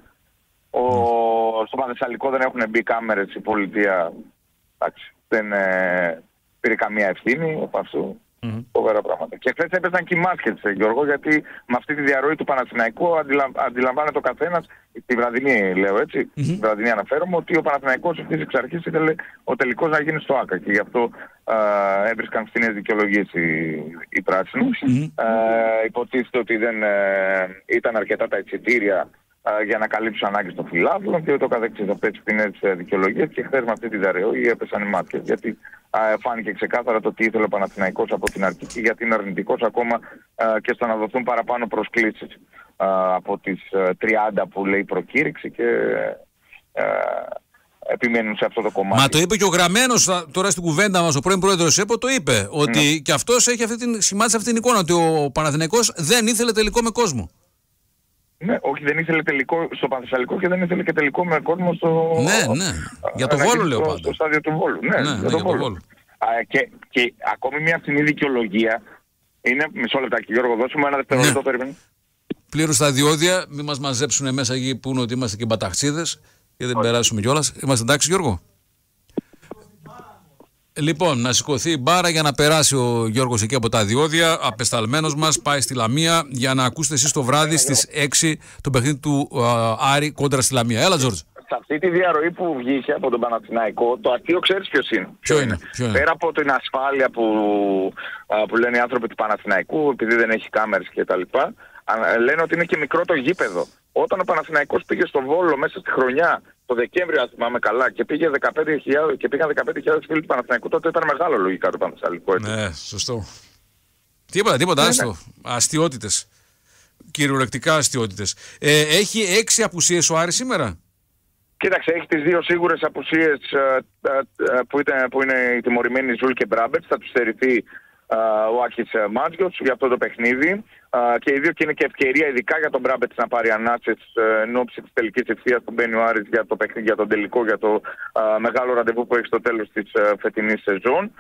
Στο Πανθεσσαλικό δεν έχουν μπει κάμερες, η πολιτεία δεν πήρε καμία ευθύνη από αυτού. Φοβερά πράγματα. Και χθες έπεσαν και οι μάσκες, Γιώργο, γιατί με αυτή τη διαρροή του Παναθηναϊκού αντιλαμβάνεται ο καθένας, τη βραδινή λέω έτσι, τη βραδινή αναφέρομαι, ότι ο Παναθηναϊκός ευθύς εξ αρχής ήθελε ο τελικός να γίνει στο ΆΚΑ και γι' αυτό έβρισκαν φθηνές δικαιολογίες οι πράσινοι. Υποτίθεται ότι δεν ήταν αρκετά τα εισιτήρια για να καλύψουν ανάγκες των φιλάθλων και ούτω καθεξής, αυτές τις φθηνές δικαιολογίες, και χθες με αυτή τη διαρροή έπεσαν οι μάσκες. Γιατί φάνηκε ξεκάθαρα το τι ήθελε ο Παναθηναϊκός από την αρχή και γιατί είναι αρνητικός ακόμα και στο να δοθούν παραπάνω προσκλήσεις από τις 30 που λέει προκήρυξη και επιμένουν σε αυτό το κομμάτι.
Μα το είπε και ο Γραμμένος τώρα στην κουβέντα μας, ο πρώην πρόεδρος ΕΠΟ το είπε, ότι και αυτός έχει σημάδι αυτή την εικόνα, ότι ο Παναθηναϊκός δεν ήθελε τελικό με κόσμο.
Ναι, όχι, δεν ήθελε τελικό στο Πανθεσσαλικό και δεν ήθελε και τελικό με κόσμο στο.
Ναι. Για το Βόλο λέω πάντα.
Στο στάδιο του Βόλου. Ναι, για το Βόλο. Και ακόμη μια φθηνή δικαιολογία είναι. Μισό λεπτάκι, Γιώργο, δώσουμε ένα δευτερόλεπτο, περίμενε.
Πλήρως τα διόδια, μην μας μαζέψουν μέσα εκεί που είναι ότι είμαστε και μπαταξίδες και δεν περάσουμε κιόλας. Είμαστε εντάξει, Γιώργο? Λοιπόν, να σηκωθεί η μπάρα για να περάσει ο Γιώργος εκεί από τα διόδια. Απεσταλμένος μας πάει στη Λαμία για να ακούσετε εσείς το βράδυ στις 6 το παιχνίδι του Άρη κόντρα στη Λαμία. Έλα, Τζόρτζ.
Σε αυτή τη διαρροή που βγήκε από τον Παναθηναϊκό, το αστείο ξέρεις ποιος είναι?
Ποιο είναι?
Πέρα από την ασφάλεια που λένε οι άνθρωποι του Παναθηναϊκού, επειδή δεν έχει κάμερες κτλ., λένε ότι είναι και μικρό το γήπεδο. Όταν ο Παναθηναϊκός πήγε στο Βόλο μέσα στη χρονιά, το Δεκέμβριο, αν θυμάμαι καλά, και πήγαν 15.000 φίλοι του Παναθηναϊκού, τότε ήταν μεγάλο λογικά το Παναθηναϊκό.
Ναι, σωστό. Τίποτα, άστο. Αστιότητες. Κυριολεκτικά αστιότητες. Έχει 6 απουσίες ο Άρης σήμερα.
Κοίταξε, έχει τις 2 σίγουρες απουσίες που είναι οι τιμωρημένοι Ζουλ και Μπράμπετς. Θα τους στερηθεί ο Άκης Μάτζιος για αυτό το παιχνίδι. Και οι δύο και είναι και ευκαιρία ειδικά για τον Μπράμπετς να πάρει ανάσες εν ώψη της τελικής ευθείας που μπαίνει ο Άρης για το παιχνίδι, για τον τελικό, για το μεγάλο ραντεβού που έχει στο τέλος της φετινής σεζόν.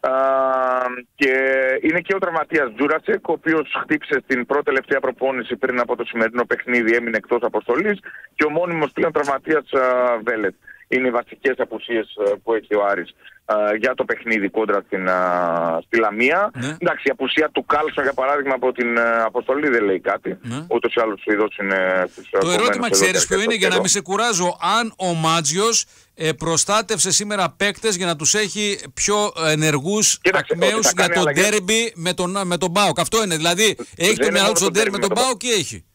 Και είναι και ο τραυματίας Τζούρασεκ, ο οποίος χτύπησε στην πρώτη τελευταία προπόνηση πριν από το σημερινό παιχνίδι, έμεινε εκτός αποστολής, και ο μόνιμος πλέον τραυματίας Βέλετ. Είναι οι βασικές απουσίες που έχει ο Άρης για το παιχνίδι κόντρα στη Λαμία.
Ναι.
Εντάξει, η απουσία του Κάλσον για παράδειγμα από την αποστολή δεν λέει κάτι.
Ναι.
Ούτως ή άλλως ο Ιδός είναι στους
Το ερώτημα ξέρεις ποιο είναι, για να μην σε κουράζω, αν ο Μάτζιος προστάτευσε σήμερα παίκτες για να τους έχει πιο ενεργούς ακμαίους για το ντέρμπι με τον ΠΑΟΚ. Αυτό είναι, δηλαδή έχει το μυαλό του στο ντέρμπι με τον ΠΑΟΚ ή έχει?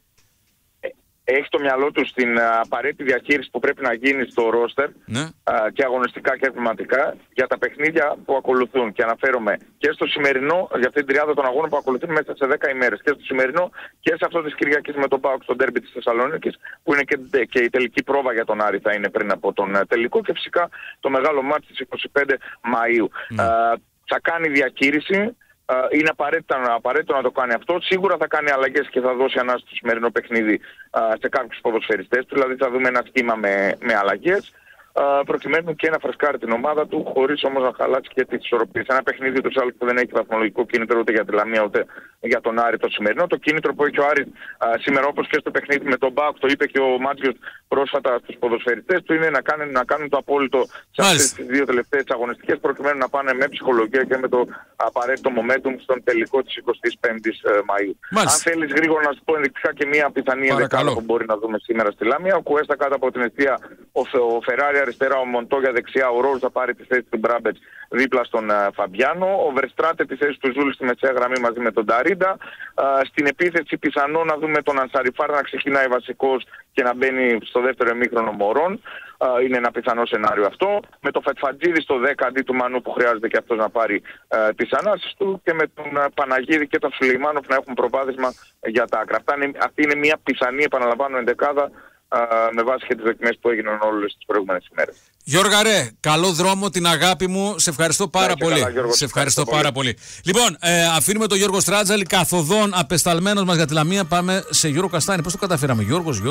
Έχει το μυαλό του στην απαραίτητη διαχείριση που πρέπει να γίνει στο ρόστερ, και αγωνιστικά και ευηματικά για τα παιχνίδια που ακολουθούν. Και αναφέρομαι και στο σημερινό, για αυτή την τριάδα των αγώνων που ακολουθούν μέσα σε 10 ημέρες, και στο σημερινό και σε αυτό της Κυριακής με τον ΠΑΟΚ στο ντέρμπι της Θεσσαλονίκης, που είναι και η τελική πρόβα για τον Άρη, θα είναι πριν από τον τελικό, και φυσικά το μεγάλο μάτς στις 25 Μαΐου. Θα κάνει διαχείριση. Είναι απαραίτητο να το κάνει αυτό. Σίγουρα θα κάνει αλλαγές και θα δώσει ανάση στο σημερινό παιχνίδι σε κάποιους ποδοσφαιριστές του. Δηλαδή θα δούμε ένα σχήμα με αλλαγές, προκειμένου και να φρεσκάρει την ομάδα του, χωρίς όμως να χαλάσει και τις ισορροπίες. Ένα παιχνίδι τους άλλους που δεν έχει βαθμολογικό κίνητρο ούτε για τη Λαμία ούτε για τον Άρη το σημερινό. Το κίνητρο που έχει ο Άρης σήμερα, όπως και στο παιχνίδι με τον ΠΑΟΚ, το είπε και ο Μάτζιος πρόσφατα στους ποδοσφαιριστές του, είναι να κάνουν το απόλυτο σε αυτές τις 2 τελευταίες αγωνιστικές, προκειμένου να πάνε με ψυχολογία και με το απαραίτητο momentum στον τελικό της 25ης Μαΐου. Αν θέλεις γρήγορα να σου πω ενδεικτικά και μια πιθανή ενδεκάδα που μπορεί να δούμε σήμερα στη Λαμία. Ο Κουέστα κάτω από την αιστεία, ο Φεράρι αριστερά, ο Μοντόγια δεξιά, ο Ρόζ θα πάρει τη θέση του Μπράμπετς δίπλα στον Φαμπιάνο, ο Βερστράτε τη θέση του Ζούλη στη μεσαία γραμμή μαζί με τον Ταρίντα. Στην επίθεση πιθανό να δούμε τον Ανσαριφάρ να ξεκινάει βασικός και να μπαίνει στο δεύτερο ημίχρονο Μωρών. Είναι ένα πιθανό σενάριο αυτό. Με το Φετφατζίδη στο 10 αντί του Μανού που χρειάζεται και αυτός να πάρει τις ανάσεις του, και με τον Παναγίδη και τον Σουλεϊμάνοφ να έχουν προβάδισμα για τα άκρα. Αυτή είναι μια πιθανή, επαναλαμβάνω, ενδεκάδα με βάση και τις δοκιμές που έγιναν όλες τις προηγούμενες ημέρες.
Γιώργα ρε, καλό δρόμο, την αγάπη μου, σε ευχαριστώ πάρα πολύ.
Καλά, Γιώργο,
σε ευχαριστώ πάρα πολύ. Λοιπόν, αφήνουμε τον Γιώργο Στράτζαλη καθοδόν απεσταλμένος μας για τη Λαμία. Πάμε σε Γιώργο Καστάνη. Πώς το καταφέραμε? Γιώργος.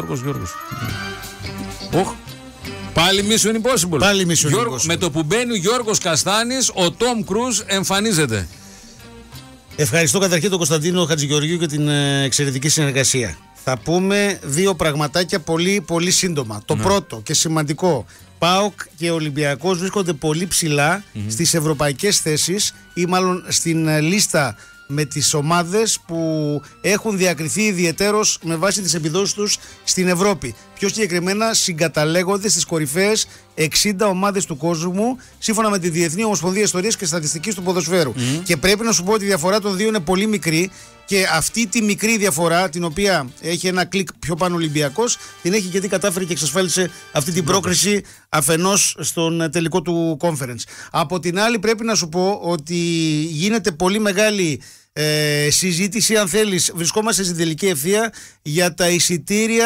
Πάλι Mission Impossible.
Πάλι Mission Impossible.
Με το που μπαίνει ο Γιώργος Καστάνης, ο Τόμ Κρούζ εμφανίζεται.
Ευχαριστώ καταρχήν τον Κωνσταντίνο Χατζηγεωργίου για την εξαιρετική συνεργασία. Θα πούμε 2 πραγματάκια πολύ πολύ σύντομα. Το πρώτο και σημαντικό, ΠΑΟΚ και Ολυμπιακός βρίσκονται πολύ ψηλά στις ευρωπαϊκές θέσεις, ή μάλλον στην λίστα με τις ομάδες που έχουν διακριθεί ιδιαιτέρως με βάση τις επιδόσεις τους στην Ευρώπη. Πιο συγκεκριμένα συγκαταλέγονται στις κορυφαίες 60 ομάδες του κόσμου, σύμφωνα με τη Διεθνή Ομοσπονδία Ιστορίας και Στατιστικής του Ποδοσφαίρου. Και πρέπει να σου πω ότι η διαφορά των δύο είναι πολύ μικρή, και αυτή τη μικρή διαφορά, την οποία έχει ένα κλικ πιο πάνω Ολυμπιακός, την έχει γιατί κατάφερε και εξασφάλισε αυτή την πρόκριση αφενός στον τελικό του conference. Από την άλλη πρέπει να σου πω ότι γίνεται πολύ μεγάλη συζήτηση, αν θέλεις, βρισκόμαστε στην τελική ευθεία για τα εισιτήρια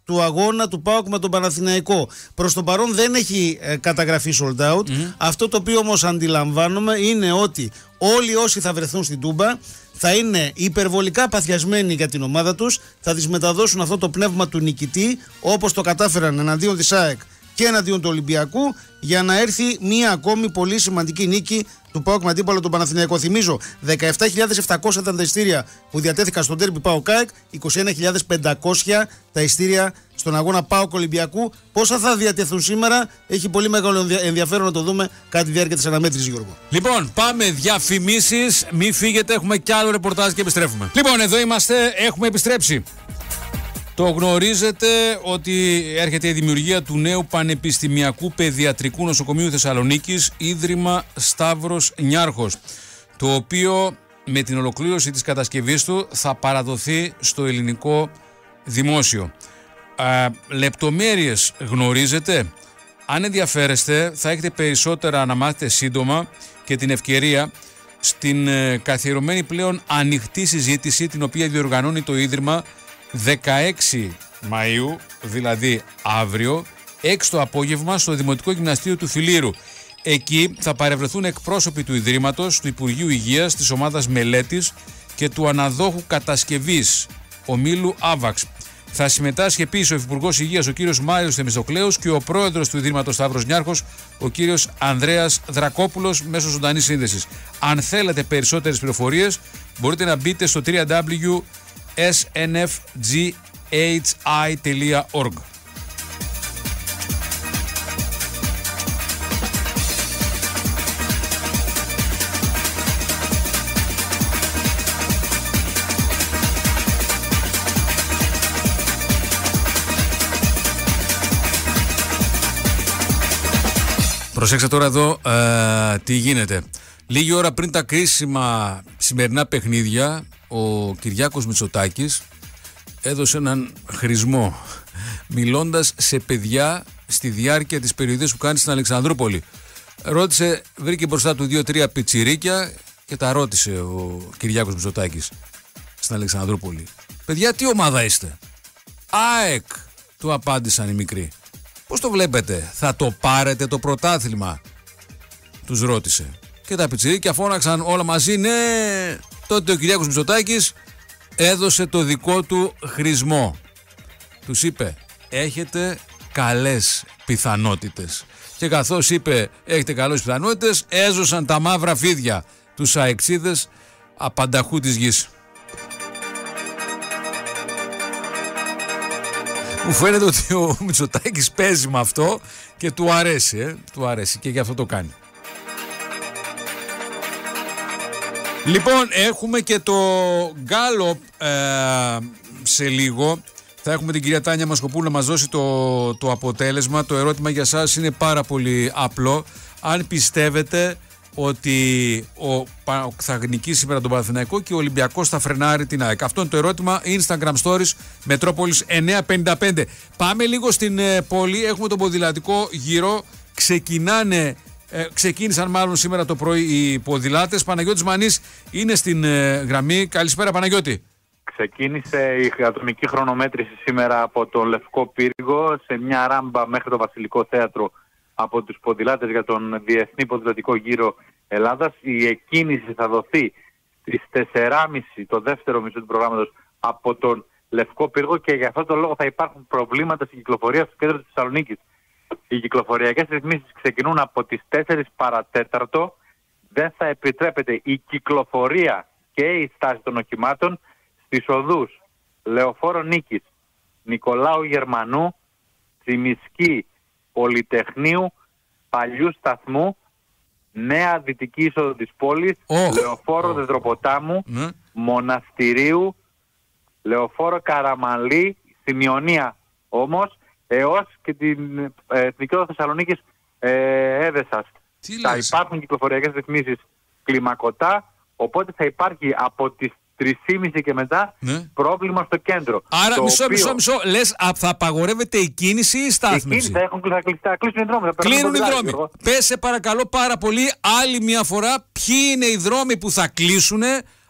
του αγώνα του ΠΑΟΚ με τον Παναθηναϊκό. Προς το παρόν δεν έχει καταγραφεί sold out. Αυτό το οποίο όμως αντιλαμβάνομαι είναι ότι όλοι όσοι θα βρεθούν στην Τούμπα θα είναι υπερβολικά παθιασμένοι για την ομάδα τους, θα τις μεταδώσουν αυτό το πνεύμα του νικητή, όπως το κατάφεραν εναντίον της ΑΕΚ και εναντίον του Ολυμπιακού, για να έρθει μία ακόμη πολύ σημαντική νίκη του ΠΑΟΚ με αντίπαλο τον Παναθηναϊκό. Θυμίζω, 17.700 ήταν τα ειστήρια που διατέθηκαν στον ντέρμπι ΠΑΟΚ ΑΕΚ, 21.500 τα ειστήρια στον αγώνα ΠΑΟΚ Ολυμπιακού. Πόσα θα διατεθούν σήμερα, έχει πολύ μεγάλο ενδιαφέρον να το δούμε κατά τη διάρκεια της αναμέτρησης, Γιώργο.
Λοιπόν, πάμε διαφημίσεις, μην φύγετε, έχουμε κι άλλο ρεπορτάζ και επιστρέφουμε. Λοιπόν, εδώ είμαστε, έχουμε επιστρέψει. Το γνωρίζετε ότι έρχεται η δημιουργία του νέου Πανεπιστημιακού Παιδιατρικού Νοσοκομείου Θεσσαλονίκης, Ίδρυμα Σταύρος Νιάρχος, το οποίο με την ολοκλήρωση της κατασκευής του θα παραδοθεί στο ελληνικό δημόσιο. Λεπτομέρειες γνωρίζετε. Αν ενδιαφέρεστε θα έχετε περισσότερα να μάθετε σύντομα και την ευκαιρία στην καθιερωμένη πλέον ανοιχτή συζήτηση, την οποία διοργανώνει το Ίδρυμα 16 Μαΐου, δηλαδή αύριο, 6 το απόγευμα στο Δημοτικό Γυμναστήριο του Φιλήρου. Εκεί θα παρευρεθούν εκπρόσωποι του Ιδρύματος, του Υπουργείου Υγείας, της Ομάδας Μελέτης και του Αναδόχου Κατασκευής ομίλου Άβαξ. Θα συμμετάσχει επίσης ο Υφυπουργός Υγείας, ο κύριος Μάριος Θεμιστοκλέους, και ο πρόεδρος του Ιδρύματος Σταύρος Νιάρχος, ο κύριος Ανδρέας Δρακόπουλος, μέσω ζωντανής σύνδεσης. Αν θέλετε περισσότερες πληροφορίες, μπορείτε να μπείτε στο www.snfghi.org. Προσέξτε τώρα εδώ τι γίνεται. Λίγη ώρα πριν τα κρίσιμα σημερινά παιχνίδια, ο Κυριάκος Μητσοτάκης έδωσε έναν χρησμό μιλώντας σε παιδιά στη διάρκεια της περιοδίας που κάνει στην Αλεξανδρούπολη. Βρήκε μπροστά του 2-3 πιτσιρίκια και τα ρώτησε ο Κυριάκος Μητσοτάκης στην Αλεξανδρούπολη. Παιδιά, τι ομάδα είστε? ΑΕΚ, του απάντησαν οι μικροί. Πώς το βλέπετε, θα το πάρετε το πρωτάθλημα? Τους ρώτησε. Και τα πιτσιρίκια φώναξαν όλα μαζί ναι. Τότε ο Κυριάκος Μητσοτάκης έδωσε το δικό του χρησμό. Τους είπε, έχετε καλές πιθανότητες. Και καθώς είπε έχετε καλές πιθανότητες, έζωσαν τα μαύρα φίδια τους αεξίδες απανταχού της γης. Μου φαίνεται ότι ο Μητσοτάκης παίζει με αυτό και του αρέσει, του αρέσει και γι' αυτό το κάνει. Λοιπόν, έχουμε και το γκάλοπ σε λίγο. Θα έχουμε την κυρία Τάνια Μασκοπούλου να μας δώσει το αποτέλεσμα. Το ερώτημα για σας είναι πάρα πολύ απλό. Αν πιστεύετε ότι θα νικήσει σήμερα τον Παναθηναϊκό και ο Ολυμπιακός θα φρενάρει την ΑΕΚ. Αυτό είναι το ερώτημα. Instagram Stories Μετρόπολης 955. Πάμε λίγο στην πόλη. Έχουμε τον ποδηλατικό γύρο. Ξεκίνησαν μάλλον σήμερα το πρωί οι ποδηλάτες. Παναγιώτης Μανής είναι στην γραμμή. Καλησπέρα, Παναγιώτη.
Ξεκίνησε η ατομική χρονομέτρηση σήμερα από το Λευκό Πύργο σε μια ράμπα μέχρι το Βασιλικό Θέατρο από τους ποδηλάτες για τον Διεθνή Ποδηλατικό Γύρο Ελλάδας. Η εκκίνηση θα δοθεί στις 4.30 το δεύτερο μισό του προγράμματος από τον Λευκό Πύργο και για αυτόν τον λόγο θα υπάρχουν προβλήματα στην κυκλοφορία στο κέντρο της Θεσσαλονίκης. Οι κυκλοφοριακές ρυθμίσεις ξεκινούν από τις 4 παρατέταρτο. Δεν θα επιτρέπεται η κυκλοφορία και η στάση των οχημάτων στις οδούς Λεωφόρο Νίκης, Νικολάου Γερμανού, Τσιμισκή Πολυτεχνείου, Παλιού Σταθμού, Νέα Δυτική Είσοδο της πόλης, Λεωφόρο Δεδροποτάμου, Μοναστηρίου, Λεωφόρο Καραμαλή, Σημειωνία όμως, έως και την Εθνική Οδό Θεσσαλονίκης Έδεσας. Θα υπάρχουν κυκλοφοριακές ρυθμίσεις κλιμακωτά, οπότε θα υπάρχει από τις 3.30 και μετά πρόβλημα στο κέντρο.
Άρα μισό. Λες θα απαγορεύεται η κίνηση ή η στάθμιση?
Θα κλείσουν οι δρόμοι.
Κλείνουν οι δρόμοι. Πες σε παρακαλώ πάρα πολύ άλλη μια φορά ποιοι είναι οι δρόμοι που θα κλείσουν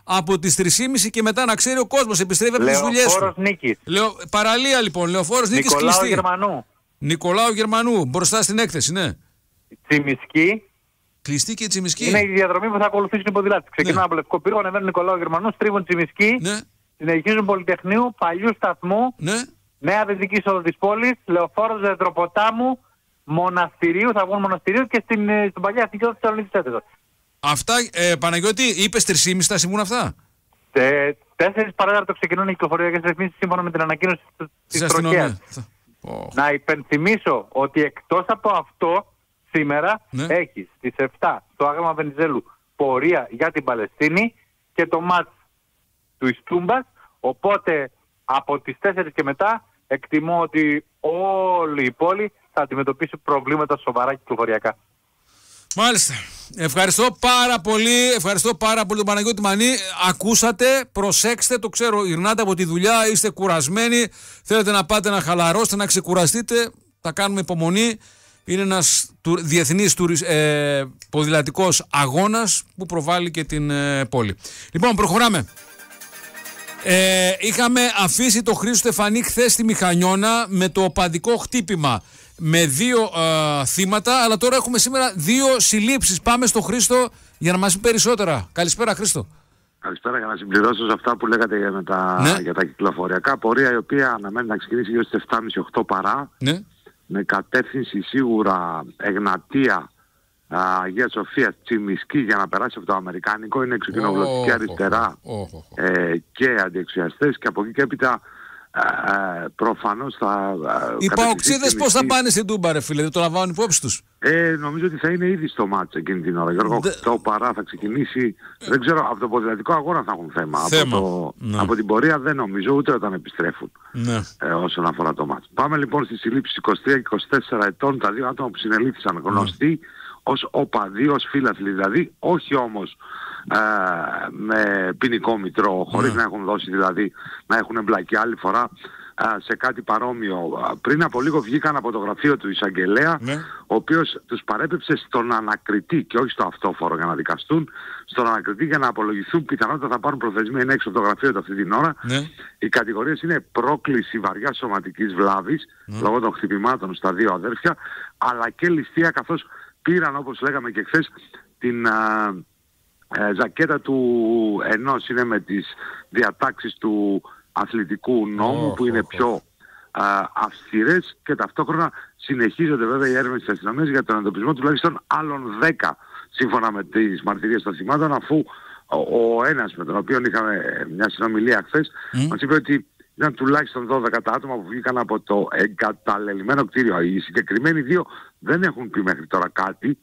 από τις 3.30 και μετά, να ξέρει ο κόσμος, επιστρέφει από τις δουλειές του.
Λεωφόρος Νίκης.
Παραλία λοιπόν, Λεωφόρος Νίκης κλειστή.
Νικολάου Γερμανού.
Νικολάου Γερμανού, μπροστά στην έκθεση, ναι.
Τσιμισκή.
Κλειστή και Τσιμισκή.
Είναι η διαδρομή που θα ακολουθήσουν οι ποδηλάτες. Ξεκινάνε από Λευκό Πύργο, ανεβαίνουν Νικολάου Γερμανού, στρίβουν Τσιμισκή, συνεχίζουν Πολυτεχνείου, Παλιού Σταθμού, Νέα Δυτική Οδό της πόλης, Λεωφόρος Δεντροποτάμου, Μοναστηρίου, θα βγουν Μοναστηρίου και στην παλιά αστική οδό της Θεσσαλονίκης Τέταρτος.
Αυτά, Παναγιώτη, είπες 3.30 θα συμβούν αυτά.
4 παράταρτο ξεκινούν οι κυκλοφοριακές ρυθμίσεις σύμφωνα με την ανακοίνωση της τροχέας. Να υπενθυμίσω ότι εκτός από αυτό, σήμερα έχει στις 7 στο Άγαλμα Βενιζέλου πορεία για την Παλαιστίνη και το μάτς του Ιστούμπας, οπότε από τις 4 και μετά εκτιμώ ότι όλη η πόλη θα αντιμετωπίσει προβλήματα σοβαρά κυκλοφοριακά.
Μάλιστα. Ευχαριστώ πάρα πολύ τον Παναγιώτη Μανή. Ακούσατε, προσέξτε, το ξέρω, γυρνάτε από τη δουλειά, είστε κουρασμένοι, θέλετε να πάτε να χαλαρώσετε, να ξεκουραστείτε, θα κάνουμε υπομονή. Είναι ένας διεθνής ποδηλατικός αγώνας που προβάλλει και την πόλη. Λοιπόν, προχωράμε. Είχαμε αφήσει το Χρήστο Στεφανή χθες στη Μηχανιώνα με το οπαδικό χτύπημα με 2 θύματα, αλλά τώρα έχουμε σήμερα 2 συλλήψεις. Πάμε στο Χρήστο για να μας πει περισσότερα. Καλησπέρα, Χρήστο.
Καλησπέρα, για να συμπληρώσω σε αυτά που λέγατε για τα κυκλοφοριακά. Πορεία η οποία αναμένει να ξεκινήσει γύρω στις 7.30-8 παρά.
Ναι.
Με κατεύθυνση σίγουρα Εγνατία, Αγία Σοφία, Τσιμισκή για να περάσει από το Αμερικάνικο. Είναι εξοκοινοβουλευτική αριστερά και αντιεξουσιαστές, και από εκεί και έπειτα προφανώς θα...
Οι παοξίδες πώς θα πάνε στην Τούμπα, ρε φίλε, δεν το λαμβάνουν υπόψη τους?
Νομίζω ότι θα είναι ήδη στο μάτς εκείνη την ώρα. Γιώργο, το παρά θα ξεκινήσει. Δεν ξέρω, από το ποδηλατικό αγώνα θα έχουν θέμα. Από την πορεία δεν νομίζω, ούτε όταν επιστρέφουν όσον αφορά το μάτς. Πάμε λοιπόν στις συλλήψεις 23 και 24 ετών, τα 2 άτομα που συνελήφθησαν γνωστοί ως οπαδοί, ως φίλαθλοι δηλαδή, όχι όμως με ποινικό μητρό, χωρίς να έχουν δώσει δηλαδή, να έχουν εμπλακεί άλλη φορά σε κάτι παρόμοιο. Πριν από λίγο βγήκαν από το γραφείο του εισαγγελέα, ο οποίος τους παρέπεψε στον ανακριτή και όχι στο αυτόφορο για να δικαστούν, στον ανακριτή για να απολογηθούν. Πιθανότατα θα πάρουν προθεσμία, είναι έξω από το γραφείο του αυτή την ώρα. Οι κατηγορίες είναι πρόκληση βαριάς σωματικής βλάβης λόγω των χτυπημάτων στα 2 αδέρφια, αλλά και ληστεία, καθώς πήραν, όπως λέγαμε και χθες, την ζακέτα του ενός, είναι με τις διατάξεις του αθλητικού νόμου που είναι πιο αυστηρές, και ταυτόχρονα συνεχίζονται βέβαια οι έρευνες της αστυνομίας για τον εντοπισμό τουλάχιστον άλλων 10 σύμφωνα με τις μαρτυρίες των θυμάτων, αφού ο ένας με τον οποίο είχαμε μια συνομιλία χθες μας είπε ότι ήταν τουλάχιστον 12 τα άτομα που βγήκαν από το εγκαταλελειμμένο κτίριο. Οι συγκεκριμένοι 2 δεν έχουν πει μέχρι τώρα κάτι.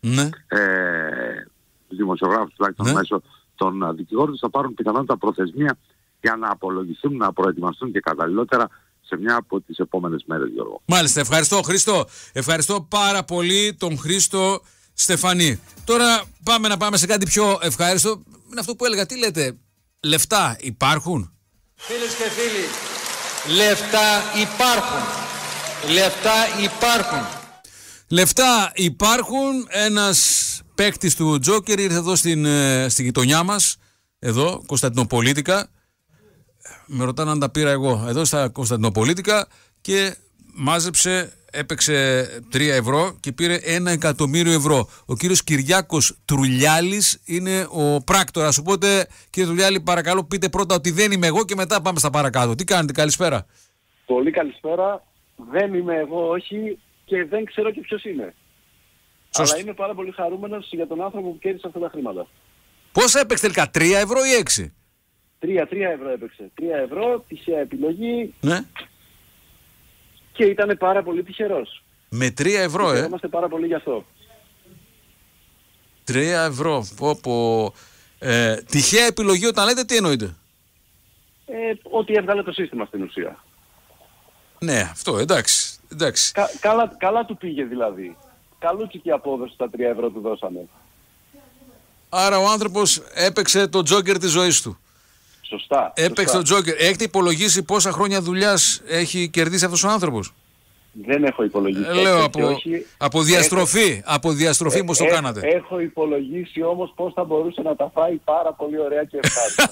Τους δημοσιογράφους τουλάχιστον μέσω των δικηγόρων θα πάρουν πιθανότητα προθεσμία για να απολογηθούν, να προετοιμαστούν και καταλληλότερα σε μια από τις επόμενες μέρες, Γιώργο.
Μάλιστα, ευχαριστώ Χρήστο. Ευχαριστώ πάρα πολύ τον Χρήστο Στεφανή. Τώρα πάμε σε κάτι πιο ευχάριστο. Είναι αυτό που έλεγα, τι λέτε, λεφτά υπάρχουν?
Φίλες και φίλοι, λεφτά υπάρχουν. Λεφτά υπάρχουν.
Λεφτά υπάρχουν. Ένας παίκτης του Τζόκερ ήρθε εδώ στη γειτονιά μας, εδώ, Κωνσταντινοπολίτικα. Με ρωτάνε αν τα πήρα εγώ. Εδώ στα Κωνσταντινοπολίτικα, και μάζεψε, έπαιξε 3 ευρώ και πήρε 1 εκατομμύριο ευρώ. Ο κύριος Κυριάκος Τρουλιάλης είναι ο πράκτορας. Οπότε, κύριε Τρουλιάλη, παρακαλώ πείτε πρώτα ότι δεν είμαι εγώ και μετά πάμε στα παρακάτω. Τι κάνετε, καλησπέρα?
Πολύ καλησπέρα. Δεν είμαι εγώ, όχι, και δεν ξέρω και ποιος είναι. Αλλά είμαι πάρα πολύ χαρούμενος για τον άνθρωπο που κέρδισε αυτά τα χρήματα.
Πώς έπαιξε τελικά, 3 ευρώ ή 6?
3 ευρώ έπαιξε. 3 ευρώ, τυχαία επιλογή.
Ναι.
Και ήταν πάρα πολύ τυχερός.
Με 3 ευρώ,
Είμαστε πάρα πολύ γι' αυτό.
3 ευρώ. Τυχαία επιλογή όταν λέτε, τι εννοείτε?
Ότι έβγαλε το σύστημα στην ουσία.
Ναι, αυτό, εντάξει.
Καλά του πήγε δηλαδή. Καλούτσικη απόδοση στα 3 ευρώ του δώσαμε.
Άρα ο άνθρωπος έπαιξε το τζόκερ της ζωής του.
Σωστά.
Έπαιξε το τζόκερ. Έχετε υπολογίσει πόσα χρόνια δουλειάς έχει κερδίσει αυτός ο άνθρωπος?
Δεν έχω υπολογίσει.
Λέω από διαστροφή. Από διαστροφή πώς το κάνατε.
Έχω υπολογίσει όμως πώς θα μπορούσε να τα φάει πάρα πολύ ωραία και ευχάριστα.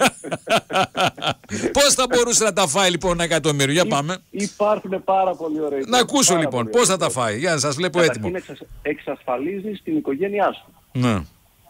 Πώς θα μπορούσε να τα φάει λοιπόν 1 εκατομμύριο. Για πάμε.
Υπάρχουν πάρα πολύ ωραία.
Να ακούσω λοιπόν πώς θα τα φάει. Για να σας βλέπω έτοιμο.
Εξασφαλίζεις την οικογένειά σου.
Ναι.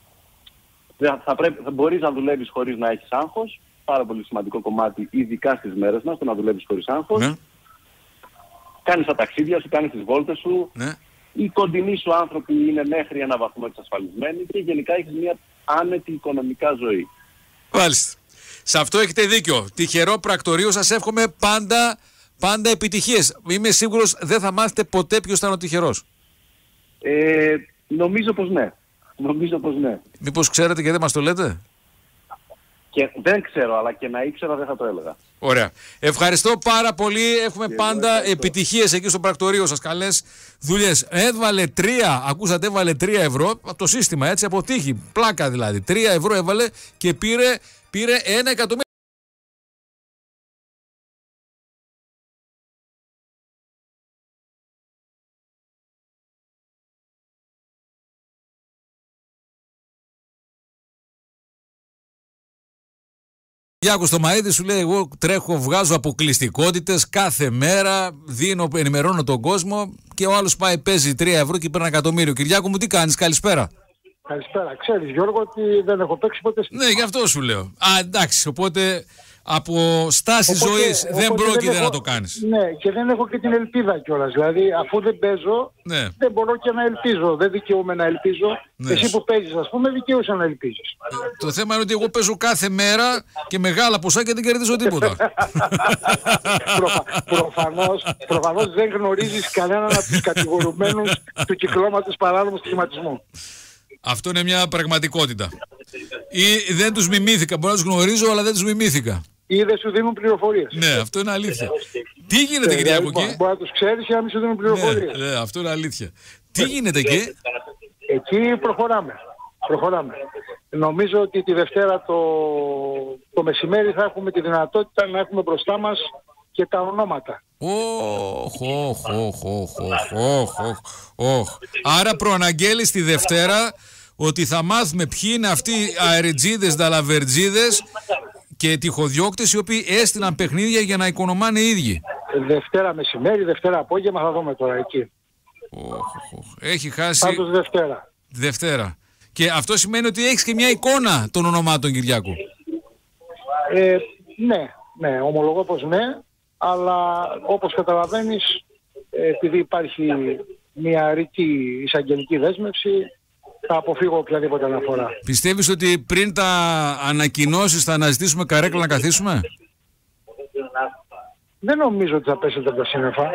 Θα μπορείς να δουλεύεις χωρίς να έχεις άγχος. Πάρα πολύ σημαντικό κομμάτι, ειδικά στις μέρες μας, το να δουλεύεις χωρίς άγχος.
Ναι.
Κάνεις τα ταξίδια σου, κάνεις τις βόλτες σου.
Ναι.
Οι κοντινοί σου άνθρωποι είναι μέχρι ένα βαθμό εξασφαλισμένοι και γενικά έχεις μια άνετη οικονομικά ζωή.
Μάλιστα. Σε αυτό έχετε δίκιο. Τυχερό πρακτορείο, σας εύχομαι πάντα επιτυχίες. Είμαι σίγουρος δεν θα μάθετε ποτέ ποιος ήταν ο τυχερός.
Νομίζω πως ναι.
Μήπως ξέρετε και δεν μας το λέτε?
Και δεν ξέρω, αλλά και να ήξερα δεν θα το έλεγα.
Ωραία. Ευχαριστώ πάρα πολύ. Έχουμε πάντα επιτυχίες εκεί στο πρακτορείο σας. Καλές δουλειές. Έβαλε 3, ακούσατε, έβαλε 3 ευρώ από το σύστημα, έτσι, από τύχη. Πλάκα δηλαδή. 3 ευρώ έβαλε και πήρε 1 εκατομμύριο. Γιάκο Στομαίδη σου λέει: εγώ τρέχω, βγάζω αποκλειστικότητες κάθε μέρα, ενημερώνω τον κόσμο και ο άλλος πάει, παίζει 3 ευρώ και παίρνει 1 εκατομμύριο. Κυριάκο μου, τι κάνεις, καλησπέρα.
Καλησπέρα. Ξέρεις, Γιώργο, ότι δεν έχω παίξει ποτέ.
Ναι, γι' αυτό σου λέω. Εντάξει, οπότε από στάση ζωής δεν πρόκειται να το κάνεις.
Ναι, και δεν έχω και την ελπίδα κιόλας. Δηλαδή, αφού δεν παίζω, δεν μπορώ και να ελπίζω. Δεν δικαιούμαι να ελπίζω. Ναι. Εσύ που παίζεις, ας πούμε, δικαιούσαι να ελπίζεις.
Το θέμα είναι ότι εγώ παίζω κάθε μέρα και μεγάλα ποσά και δεν κερδίζω τίποτα.
Προφανώς δεν γνωρίζεις κανέναν από τους κατηγορουμένους του κυκλώματος παράνομου στοιχηματισμού.
Αυτό είναι μια πραγματικότητα. Ή δεν τους μιμήθηκα. Μπορώ να τους γνωρίζω, αλλά δεν τους μιμήθηκα.
Ή δεν σου δίνουν πληροφορίες.
Ναι, αυτό είναι αλήθεια. Τι γίνεται, Κυριάκο, εκεί?
Μπορεί να τους ξέρεις ή να μην σου δίνουν πληροφορίες.
Ναι, αυτό είναι αλήθεια. Τι γίνεται εκεί?
Εκεί προχωράμε. Νομίζω ότι τη Δευτέρα το μεσημέρι θα έχουμε τη δυνατότητα να έχουμε μπροστά μας και τα ονόματα.
Άρα προαναγγέλεις τη Δευτέρα ότι θα μάθουμε ποιοι είναι αυτοί οι αεριτζίδες, νταλαβερτζίδες και τυχοδιώκτες οι οποίοι έστειλαν παιχνίδια για να οικονομάνε οι ίδιοι.
Δευτέρα μεσημέρι, Δευτέρα απόγευμα θα δούμε τώρα εκεί.
Έχει χάσει...
Πάντως
Δευτέρα. Και αυτό σημαίνει ότι έχεις και μια εικόνα των ονομάτων, Κυριάκου.
Ναι, ομολογώ πως ναι, αλλά όπως καταλαβαίνεις, επειδή υπάρχει μια ρητή εισαγγελική δέσμευση, θα αποφύγω οποιαδήποτε αναφορά.
Πιστεύεις ότι πριν τα ανακοινώσεις θα αναζητήσουμε καρέκλα να καθίσουμε?
Δεν νομίζω ότι θα πέσετε από τα σύννεφα.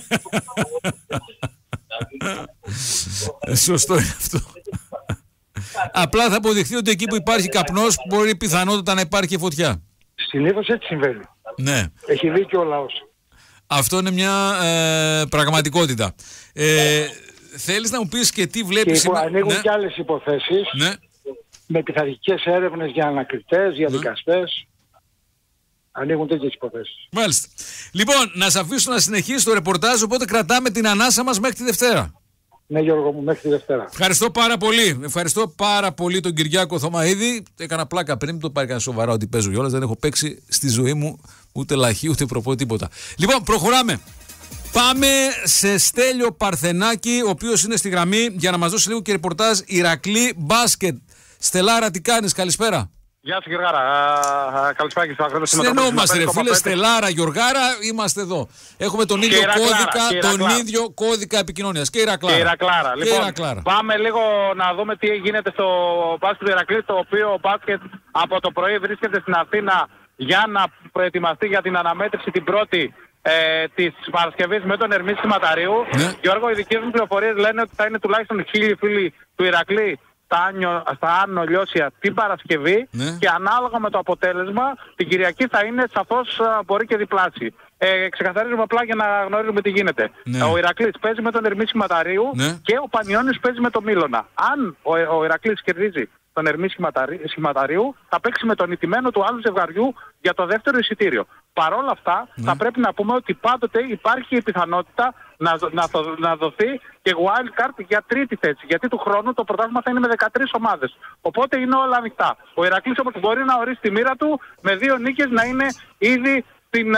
Σωστό είναι αυτό. Απλά θα αποδειχθεί ότι εκεί που υπάρχει καπνός μπορεί πιθανότατα να υπάρχει φωτιά.
Συνήθως έτσι συμβαίνει.
Ναι.
Έχει δίκιο ο λαός.
Αυτό είναι μια πραγματικότητα. Θέλεις να μου πεις και τι βλέπεις
σήμερα? Ανοίγουν και άλλες υποθέσεις με πειθαρχικές έρευνες για ανακριτές, για δικαστές. Ανοίγουν τέτοιες υποθέσεις.
Μάλιστα. Λοιπόν, να σε αφήσω να συνεχίσεις το ρεπορτάζ, οπότε κρατάμε την ανάσα μας μέχρι τη Δευτέρα.
Ναι, Γιώργο μου, μέχρι τη Δευτέρα.
Ευχαριστώ πάρα πολύ. Ευχαριστώ πάρα πολύ τον Κυριάκο Θωμαίδη. Έκανα πλάκα πριν, το πάρει κανένα σοβαρά ότι παίζω κιόλας. Δεν έχω παίξει στη ζωή μου ούτε λαχή, ούτε προπό, τίποτα. Λοιπόν, προχωράμε. Πάμε σε Στέλιο Παρθενάκη, ο οποίος είναι στη γραμμή για να μας δώσει λίγο και ρεπορτάζ Ηρακλή μπάσκετ. Στελάρα, τι κάνεις, καλησπέρα.
Γεια σου, Γιωργάρα. Καλησπέρα και στους αγρότες.
Συνεννοούμαστε, ρε φίλε, Στελάρα, Γιωργάρα, είμαστε εδώ. Έχουμε τον ίδιο κώδικα επικοινωνίας. Και
Ηρακλάρα. Λοιπόν, πάμε λίγο να δούμε τι γίνεται στο μπάσκετ του Ηρακλή, το οποίο μπάσκετ από το πρωί βρίσκεται στην Αθήνα για να προετοιμαστεί για την αναμέτρηση την πρώτη της Παρασκευής με τον Ερμή Σηματαρίου. Γιώργο, οι δικές μου πληροφορίες λένε ότι θα είναι τουλάχιστον 1000 φίλοι του Ηρακλή στα Άνω Λιώσια την Παρασκευή και ανάλογα με το αποτέλεσμα την Κυριακή θα είναι σαφώς μπορεί και διπλάσιοι. Ξεκαθαρίζουμε απλά για να γνωρίζουμε τι γίνεται. Ο Ηρακλής παίζει με τον Ερμή Σηματαρίου και ο Πανιώνης παίζει με τον Μήλωνα. Αν ο Ηρακλής κερδίζει τον Ερμή Σχηματαρίου, θα παίξει με τον ηττημένο του άλλου ζευγαριού για το δεύτερο εισιτήριο. Παρ' όλα αυτά, θα πρέπει να πούμε ότι πάντοτε υπάρχει η πιθανότητα να δοθεί και wild card για τρίτη θέση. Γιατί του χρόνου το πρωτάθλημα θα είναι με 13 ομάδες. Οπότε είναι όλα ανοιχτά. Ο Ηρακλής όμως μπορεί να ορίσει τη μοίρα του με 2 νίκες να είναι ήδη στην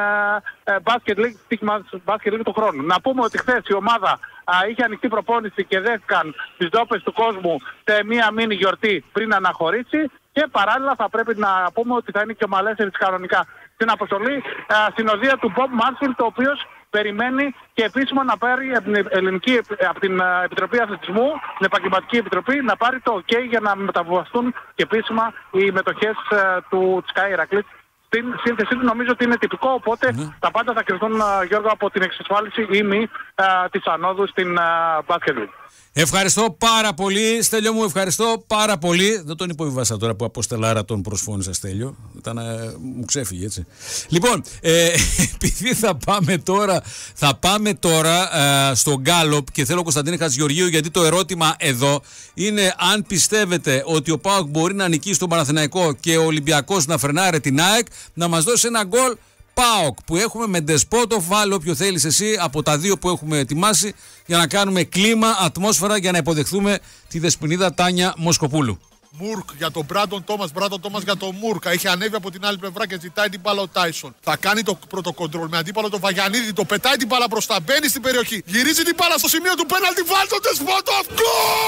Basket League του χρόνου. Να πούμε ότι χθες η ομάδα είχε ανοιχτή προπόνηση και δέθηκαν τις ντόπες του κόσμου σε μία μίνι γιορτή πριν αναχωρήσει και παράλληλα θα πρέπει να πούμε ότι θα είναι και ο Μαλέσσερης κανονικά στην αποστολή συνοδεία του Bob Marshall, το οποίος περιμένει και επίσημα να πάρει από την Επιτροπή Αθλητισμού, την Επαγγελματική Επιτροπή, να πάρει το OK για να μεταβιβαστούν και επίσημα οι μετοχές του Sky Ηρακλής. Στην σύνθεσή του νομίζω ότι είναι τυπικό, οπότε τα πάντα θα κρυφθούν, Γιώργο, από την εξασφάλιση ή μη της ανόδου στην Basket League.
Ευχαριστώ πάρα πολύ, Στέλιο μου, ευχαριστώ πάρα πολύ. Δεν τον υποβιβάσα τώρα που από Στελάρα τον προσφώνησα, Στέλιο. Μου ξέφυγε έτσι. Λοιπόν, επειδή θα πάμε τώρα στο Γκάλοπ και θέλω Κωνσταντίνη Χατζηγεωργίου, γιατί το ερώτημα εδώ είναι αν πιστεύετε ότι ο ΠΑΟΚ μπορεί να νικήσει τον Παναθηναϊκό και ο Ολυμπιακός να φρενάρει την ΑΕΚ, να μας δώσει ένα γκολ ΠΑΟΚ που έχουμε με Ντεσπότοφ. Βάλε όποιο θέλεις εσύ από τα δύο που έχουμε ετοιμάσει για να κάνουμε κλίμα, ατμόσφαιρα για να υποδεχθούμε τη δεσποινίδα Τάνια Μοσκοπούλου.
Μουρκ για τον Μπράντον Τόμας για τον Μουρκ. Έχει ανέβει από την άλλη πλευρά και ζητάει την μπάλα ο Τάισον. Θα κάνει το πρώτο κοντρόλ με αντίπαλο τον Βαγιανίδη. Το πετάει την μπάλα μπροστά. Μπαίνει στην περιοχή. Γυρίζει την μπάλα στο σημείο του πέναλτι. Βάλει τον Ντεσπότοφ. Γκολ!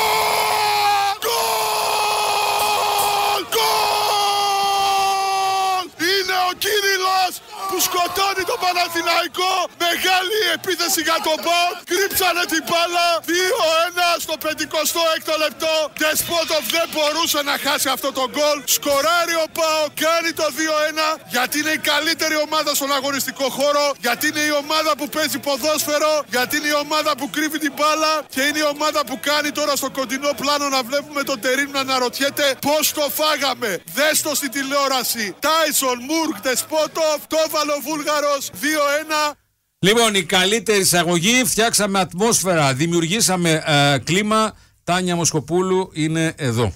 Είναι ο Κύριλλος που σκοτώνει τον Παναθηναϊκό. Μεγάλη επίθεση για τον ΠΑΟΚ. Κρύψανε την μπάλα. 2-1 στο 56ο λεπτό. Ντεσπότοφ δεν μπορούσε να χάσει αυτό το γκολ. Σκοράρει ο ΠΑΟΚ. Κάνει το 2-1 γιατί είναι η καλύτερη ομάδα στον αγωνιστικό χώρο. Γιατί είναι η ομάδα που παίζει ποδόσφαιρο. Γιατί είναι η ομάδα που κρύβει την μπάλα. Και είναι η ομάδα που κάνει τώρα στο κοντινό πλάνο να βλέπουμε τον Τερίμ να αναρωτιέται πώς το φάγαμε. Δες το στην τηλεόραση. Τάισον, Μουρκ, Ντεσπότοφ. Το έβαλε ο Βούλγαρος. 2-1.
Λοιπόν, η καλύτερη εισαγωγή, φτιάξαμε ατμόσφαιρα, δημιουργήσαμε κλίμα. Τάνια Μοσκοπούλου είναι εδώ.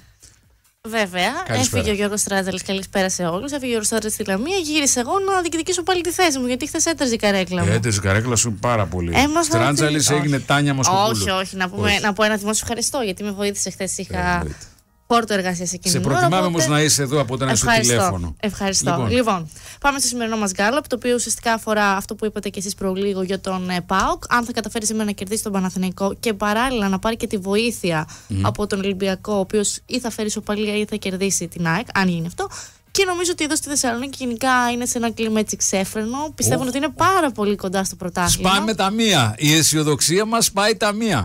Βέβαια, έφυγε ο Γιώργος Τράτζαλης, καλησπέρα σε όλους. Έφυγε ο Γιώργος Τράτζαλης στη Λαμία, γύρισε εγώ να διεκδικήσω πάλι τη θέση μου, γιατί χθες έτρεζε η καρέκλα μου.
Έτρεζε η καρέκλα σου πάρα πολύ. Τράτζαλης έγινε Τάνια Μοσκοπούλου.
Όχι, να πω ένα δημόσιο ευχαριστώ, γιατί με βοήθησε χθες. Είχα πόρτο εργασίας εκείνη την ώρα.
Σε προτιμάμε όμως να είσαι εδώ από όταν είσαι στο τηλέφωνο.
Ευχαριστώ. Λοιπόν, πάμε στο σημερινό μας γκάλωπ, το οποίο ουσιαστικά αφορά αυτό που είπατε και εσείς προλίγο για τον ΠΑΟΚ. Αν θα καταφέρει σήμερα να κερδίσει τον Παναθηναϊκό και παράλληλα να πάρει και τη βοήθεια από τον Ολυμπιακό, ο οποίος ή θα φέρει ισοπαλία ή θα κερδίσει την ΑΕΚ, αν γίνει αυτό. Και νομίζω ότι εδώ στη Θεσσαλονίκη γενικά είναι σε ένα κλίμα έτσι ξέφρενο. Πιστεύω ότι είναι πάρα πολύ κοντά στο πρωτάθλημα.
Σπάμε τα μία. Η αισιοδοξία μας πάει τα μία.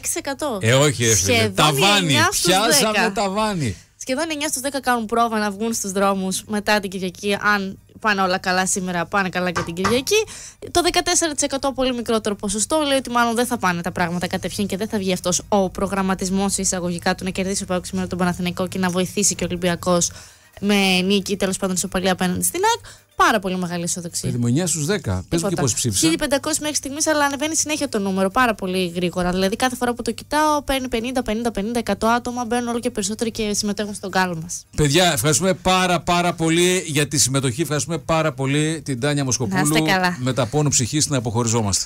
86%.
Όχι, έφυγε. Ταβάνι. Πιάσαμε ταβάνι.
Σχεδόν 9 στους 10 κάνουν πρόβα να βγουν στους δρόμους μετά την Κυριακή. Αν πάνε όλα καλά σήμερα, πάνε καλά και την Κυριακή. Το 14% πολύ μικρότερο ποσοστό λέει ότι μάλλον δεν θα πάνε τα πράγματα κατευθείαν και δεν θα βγει αυτός ο προγραμματισμός εισαγωγικά του να κερδίσει ο ΠΑΟΚ σήμερα τον Παναθηναϊκό και να βοηθήσει και ο Ολυμπιακός με νίκη, τέλος πάντων, ισοπαλία απέναντι στην ΑΕΚ. Πάρα πολύ μεγάλη αισιοδοξία.
9 στους 10. Πες μου και πώς ψήφισα.
1500 μέχρι στιγμής, αλλά ανεβαίνει συνέχεια το νούμερο πάρα πολύ γρήγορα. Δηλαδή, κάθε φορά που το κοιτάω, παίρνει 50, 100 άτομα, μπαίνουν όλο και περισσότεροι και συμμετέχουν στον γκάλο μας.
Παιδιά, ευχαριστούμε πάρα πολύ για τη συμμετοχή. Ευχαριστούμε πάρα πολύ την Τάνια Μοσκοπούλου. Με τα πόνο ψυχής να αποχωριζόμαστε.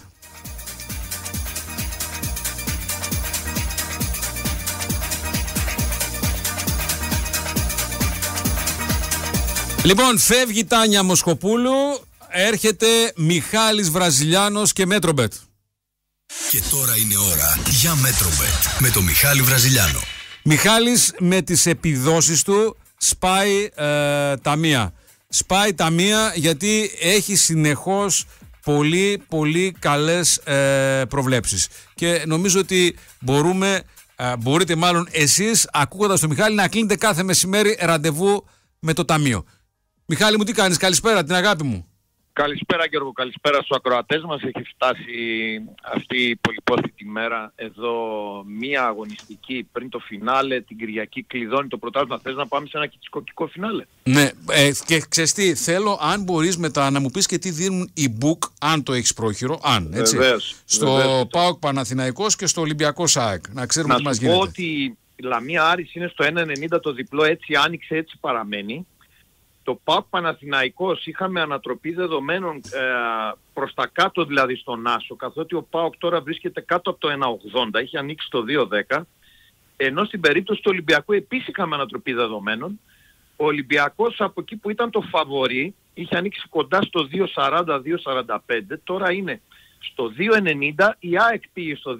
Λοιπόν, φεύγει η Τάνια Μοσκοπούλου, έρχεται Μιχάλης Βραζιλιάνος και Μέτρομπετ.
Και τώρα είναι ώρα για Μέτρομπετ με τον Μιχάλη Βραζιλιάνο.
Μιχάλης με τις επιδόσεις του σπάει ταμεία. Σπάει ταμεία γιατί έχει συνεχώς πολύ καλές προβλέψεις. Και νομίζω ότι μπορείτε μάλλον εσείς ακούγοντας τον Μιχάλη να κλείνετε κάθε μεσημέρι ραντεβού με το ταμείο. Μιχάλη μου, τι κάνεις, καλησπέρα, την αγάπη μου.
Καλησπέρα Γιώργο, καλησπέρα στους ακροατές μας. Έχει φτάσει αυτή η πολυπόθητη μέρα. Εδώ μία αγωνιστική πριν το φινάλε, την Κυριακή κλειδώνει το πρωτάθλημα. Θες να πάμε σε ένα κυκικό φινάλε?
Ναι, και ξέρεις τι, θέλω αν μπορείς μετά να μου πεις και τι δίνουν οι book, αν το έχεις πρόχειρο, έτσι.
Βεβαίως,
στο ΠΑΟΚ Παναθηναϊκός και στο Ολυμπιακό ΑΕΚ. Να ξέρουμε τι μας γίνεται.
Ότι Η Λαμία Άρης είναι στο 1.90 το διπλό, έτσι άνοιξε, έτσι παραμένει. Το ΠΑΟΚ Παναθηναϊκός είχαμε ανατροπή δεδομένων προς τα κάτω, δηλαδή στον Άσο, καθότι ο ΠΑΟΚ τώρα βρίσκεται κάτω από το 1.80, είχε ανοίξει το 2.10, ενώ στην περίπτωση του Ολυμπιακού επίσης είχαμε ανατροπή δεδομένων. Ο Ολυμπιακός από εκεί που ήταν το φαβορί είχε ανοίξει κοντά στο 2.40-2.45, τώρα είναι στο 2.90, η ΑΕΚ πήγε στο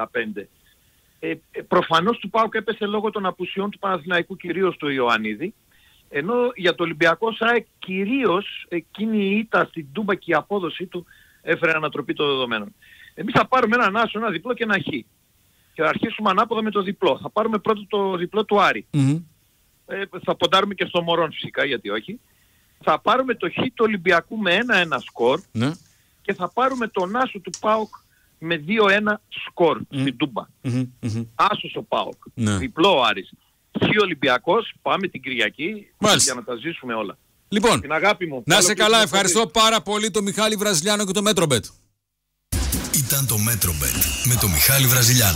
2.55. Προφανώς του ΠΑΟΚ έπεσε λόγω των απουσιών του Παναθηναϊκού, κυρίως του Ιωαννίδη, ενώ για το Ολυμπιακό ΣΑΕ κυρίως εκείνη η ήττα στην Τούμπα και η απόδοσή του έφερε ανατροπή των δεδομένων. Εμείς θα πάρουμε έναν άσο, ένα διπλό και ένα χ. Και θα αρχίσουμε ανάποδα με το διπλό. Θα πάρουμε πρώτο το διπλό του Άρη. Θα ποντάρουμε και στο Μωρόν φυσικά, γιατί όχι. Θα πάρουμε το χ του Ολυμπιακού με 1-1 σκορ. Και θα πάρουμε τον άσο του ΠΑΟΚ με 2-1 σκορ στην Τούμπα. Άσος ο ΠΑΟΚ. Διπλό ο Άρης. Χ Ολυμπιακός, πάμε την Κυριακή για να τα ζήσουμε όλα.
Λοιπόν,
την αγάπη μου.
Να σε καλά, ευχαριστώ πάρα πολύ τον Μιχάλη Βραζιλιάνο και το Μέτρομπετ.
Ήταν το Μέτρομπετ με τον Μιχάλη Βραζιλιάνο.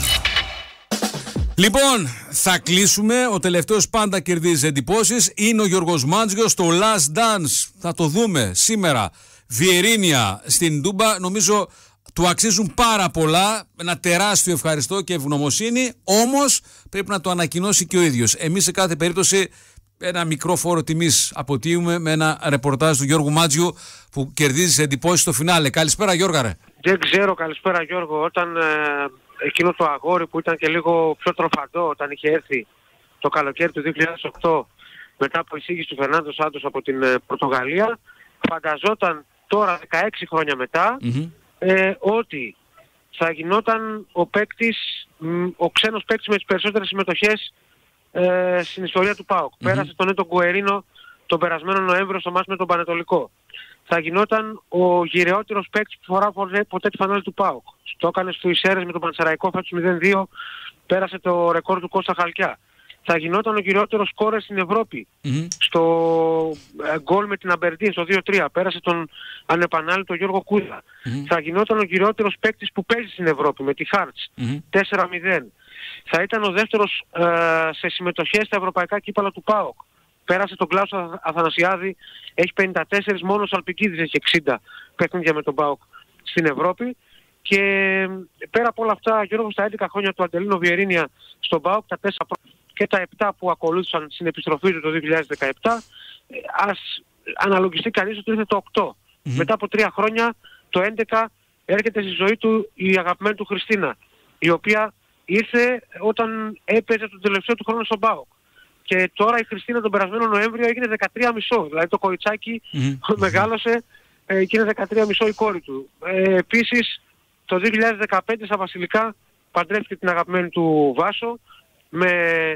Λοιπόν, θα κλείσουμε. Ο τελευταίος πάντα κερδίζει εντυπώσεις. Είναι ο Γιώργος Μάντζιος στο Last Dance. Θα το δούμε σήμερα. Βιερίνια στην Τούμπα. Νομίζω του αξίζουν πάρα πολλά. Ένα τεράστιο ευχαριστώ και ευγνωμοσύνη. Όμως πρέπει να το ανακοινώσει και ο ίδιος. Εμείς σε κάθε περίπτωση ένα μικρό φόρο τιμής αποτείουμε με ένα ρεπορτάζ του Γιώργου Μάντζιου που κερδίζει εντυπώσεις στο φινάλε. Καλησπέρα Γιώργα ρε.
Δεν ξέρω, καλησπέρα Γιώργο. Όταν εκείνο το αγόρι που ήταν και λίγο πιο τροφαντό όταν είχε έρθει το καλοκαίρι του 2008 μετά από εισήγηση του Φερνάντο Σάντος από την Πορτογαλία, φανταζόταν τώρα 16 χρόνια μετά ότι θα γινόταν ο ξένος παίκτης με τις περισσότερες συμμετοχές στην ιστορία του ΠΑΟΚ. Πέρασε τον Έτο Γκουερίνο τον περασμένο Νοέμβριο στο μάτς με τον Πανετολικό. Θα γινόταν ο γυρεότερος παίκτης που φορά ποτέ τη φανέλα του ΠΑΟΚ. Το έκανε στους Ισέρες με τον Πανσεραϊκό φέτος 0-2, πέρασε το ρεκόρ του Κώστα Χαλκιά. Θα γινόταν ο γυρεότερος σκόρερ στην Ευρώπη στο γκολ με την Αμπερντίν στο 2-3, πέρασε τον ανεπανάληπτο Γιώργο Κούδα. Θα γινόταν ο γυρεότερος παίκτης που παίζει στην Ευρώπη με τη Χάρτς 4-0. Θα ήταν ο δεύτερος σε συμμετοχές στα ευρωπαϊκά κύπελλα του ΠΑΟΚ. Πέρασε τον Κλάουσο Αθανασιάδη, έχει 54, μόνος ο Αλπικίδης έχει 60 παιχνίδια με τον ΠΑΟΚ στην Ευρώπη. Και πέρα από όλα αυτά, Γιώργο, στα 11 χρόνια του Αντελίνο Βιερίνια στον ΠΑΟΚ, τα 4 και τα 7 που ακολούθησαν στην επιστροφή του το 2017, ας αναλογιστεί κανείς ότι ήρθε το 8. Μετά από 3 χρόνια, το 11 έρχεται στη ζωή του η αγαπημένη του Χριστίνα, η οποία ήρθε όταν έπαιζε τον τελευταίο του χρόνο στον ΠΑΟΚ. Και τώρα η Χριστίνα τον περασμένο Νοέμβριο έγινε 13,5. Δηλαδή το κοριτσάκι μεγάλωσε και είναι 13,5 η κόρη του. Επίσης το 2015 στα Βασιλικά παντρεύτηκε την αγαπημένη του Βάσο με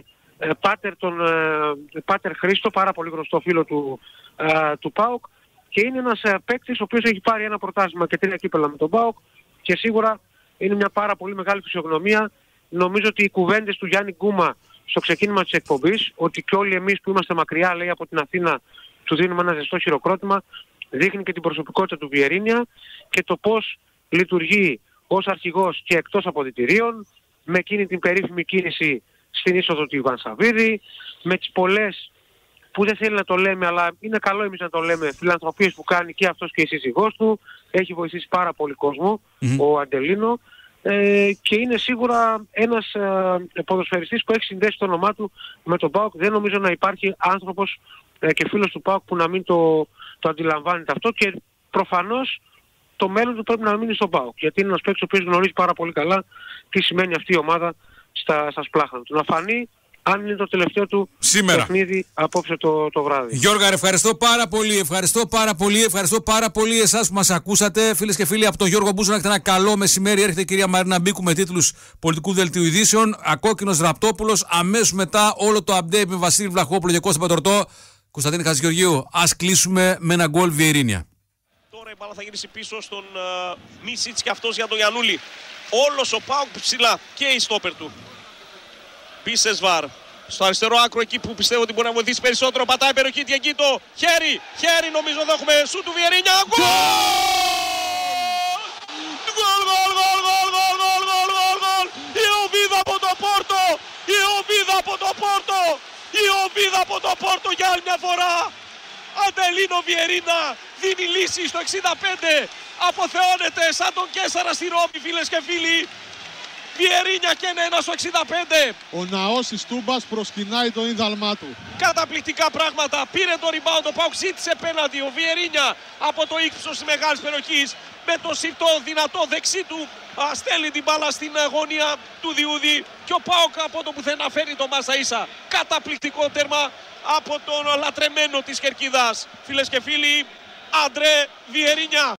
πάτερ Χρήστο, πάρα πολύ γνωστό φίλο του ΠΑΟΚ, και είναι ένας παίκτης ο οποίος έχει πάρει ένα πρωτάθλημα και 3 κύπελλα με τον ΠΑΟΚ και σίγουρα είναι μια πάρα πολύ μεγάλη φυσιογνωμία. Νομίζω ότι οι κουβέντες του Γιάννη Γκούμα στο ξεκίνημα της εκπομπής, ότι και όλοι εμείς που είμαστε μακριά, λέει, από την Αθήνα, του δίνουμε ένα ζεστό χειροκρότημα, δείχνει και την προσωπικότητα του Βιερίνια και το πώς λειτουργεί ως αρχηγός και εκτός αποδυτηρίων, με εκείνη την περίφημη κίνηση στην είσοδο του Ιβάν Σαββίδη, με τις πολλές, που δεν θέλει να το λέμε, αλλά είναι καλό εμείς να το λέμε, φιλανθρωπίες που κάνει και αυτός και η σύζυγός του. Έχει βοηθήσει πάρα πολύ κόσμο ο Αντελίνο. Και είναι σίγουρα ένας ποδοσφαιριστής που έχει συνδέσει το όνομά του με τον ΠΑΟΚ. Δεν νομίζω να υπάρχει άνθρωπος και φίλος του ΠΑΟΚ που να μην το αντιλαμβάνεται αυτό, και προφανώς το μέλλον του πρέπει να μείνει στον ΠΑΟΚ, γιατί είναι ένας παίκτης ο οποίος γνωρίζει πάρα πολύ καλά τι σημαίνει αυτή η ομάδα στα σπλάχνα του. Να φανεί αν είναι το τελευταίο του παιχνίδι απόψε το βράδυ.
Γιώργα, ευχαριστώ πάρα πολύ. Ευχαριστώ πάρα πολύ εσάς που μας ακούσατε. Φίλες και φίλοι, από τον Γιώργο Μπούζο να έχετε ένα καλό μεσημέρι. Έρχεται η κυρία Μαρίνα Μπίκου με τίτλους πολιτικού δελτίου ειδήσεων. Ακόκκινος Ραπτόπουλος. Αμέσως μετά όλο το update με Βασίλη Βλαχόπουλο και Κώστα Πατορτό. Κωνσταντίνη Χατζηγεωργίου. Ας κλείσουμε με ένα γκολ Βιερίνια.
Τώρα η μπάλα θα γυρίσει πίσω στον Μίσιτς και αυτός για τον Γιαννούλη. Όλος ο ΠΑΟΚ ψηλά και η στόπερ του. Μπίσεσβαρ στο αριστερό άκρο, εκεί που πιστεύω ότι μπορεί να βοηθήσει περισσότερο. Πατάει περιοχή, εκεί το χέρι νομίζω εδώ έχουμε σου του Βιερίνια. Γκολ! Η Οβίδα από το Πόρτο! Η Οβίδα Πόρτο. Η Οβίδα από το Πόρτο για άλλη μια φορά. Αντελίνο Βιερίνα δίνει λύση στο 65. Αποθεώνεται σαν τον Κέσσαρα στη Ρώμη, φίλες και φίλοι. Βιερίνια και 1 στο 65.
Ο ναός της Τούμπας προσκυνάει το ίνδαλμά του.
Καταπληκτικά πράγματα. Πήρε το rebound, ο ΠΑΟΚ ζήτησε πέναντι. Ο Βιερίνια από το ύψος της μεγάλης περιοχής με το συρτό δυνατό δεξί του στέλνει την μπάλα στην γωνία του Διούδη. Και ο ΠΑΟΚ από το πουθενά φέρνει το Μάσα ίσα. Καταπληκτικό τέρμα από τον λατρεμένο της Κερκίδας. Φίλες και φίλοι, Αντρέ Βιερίνια.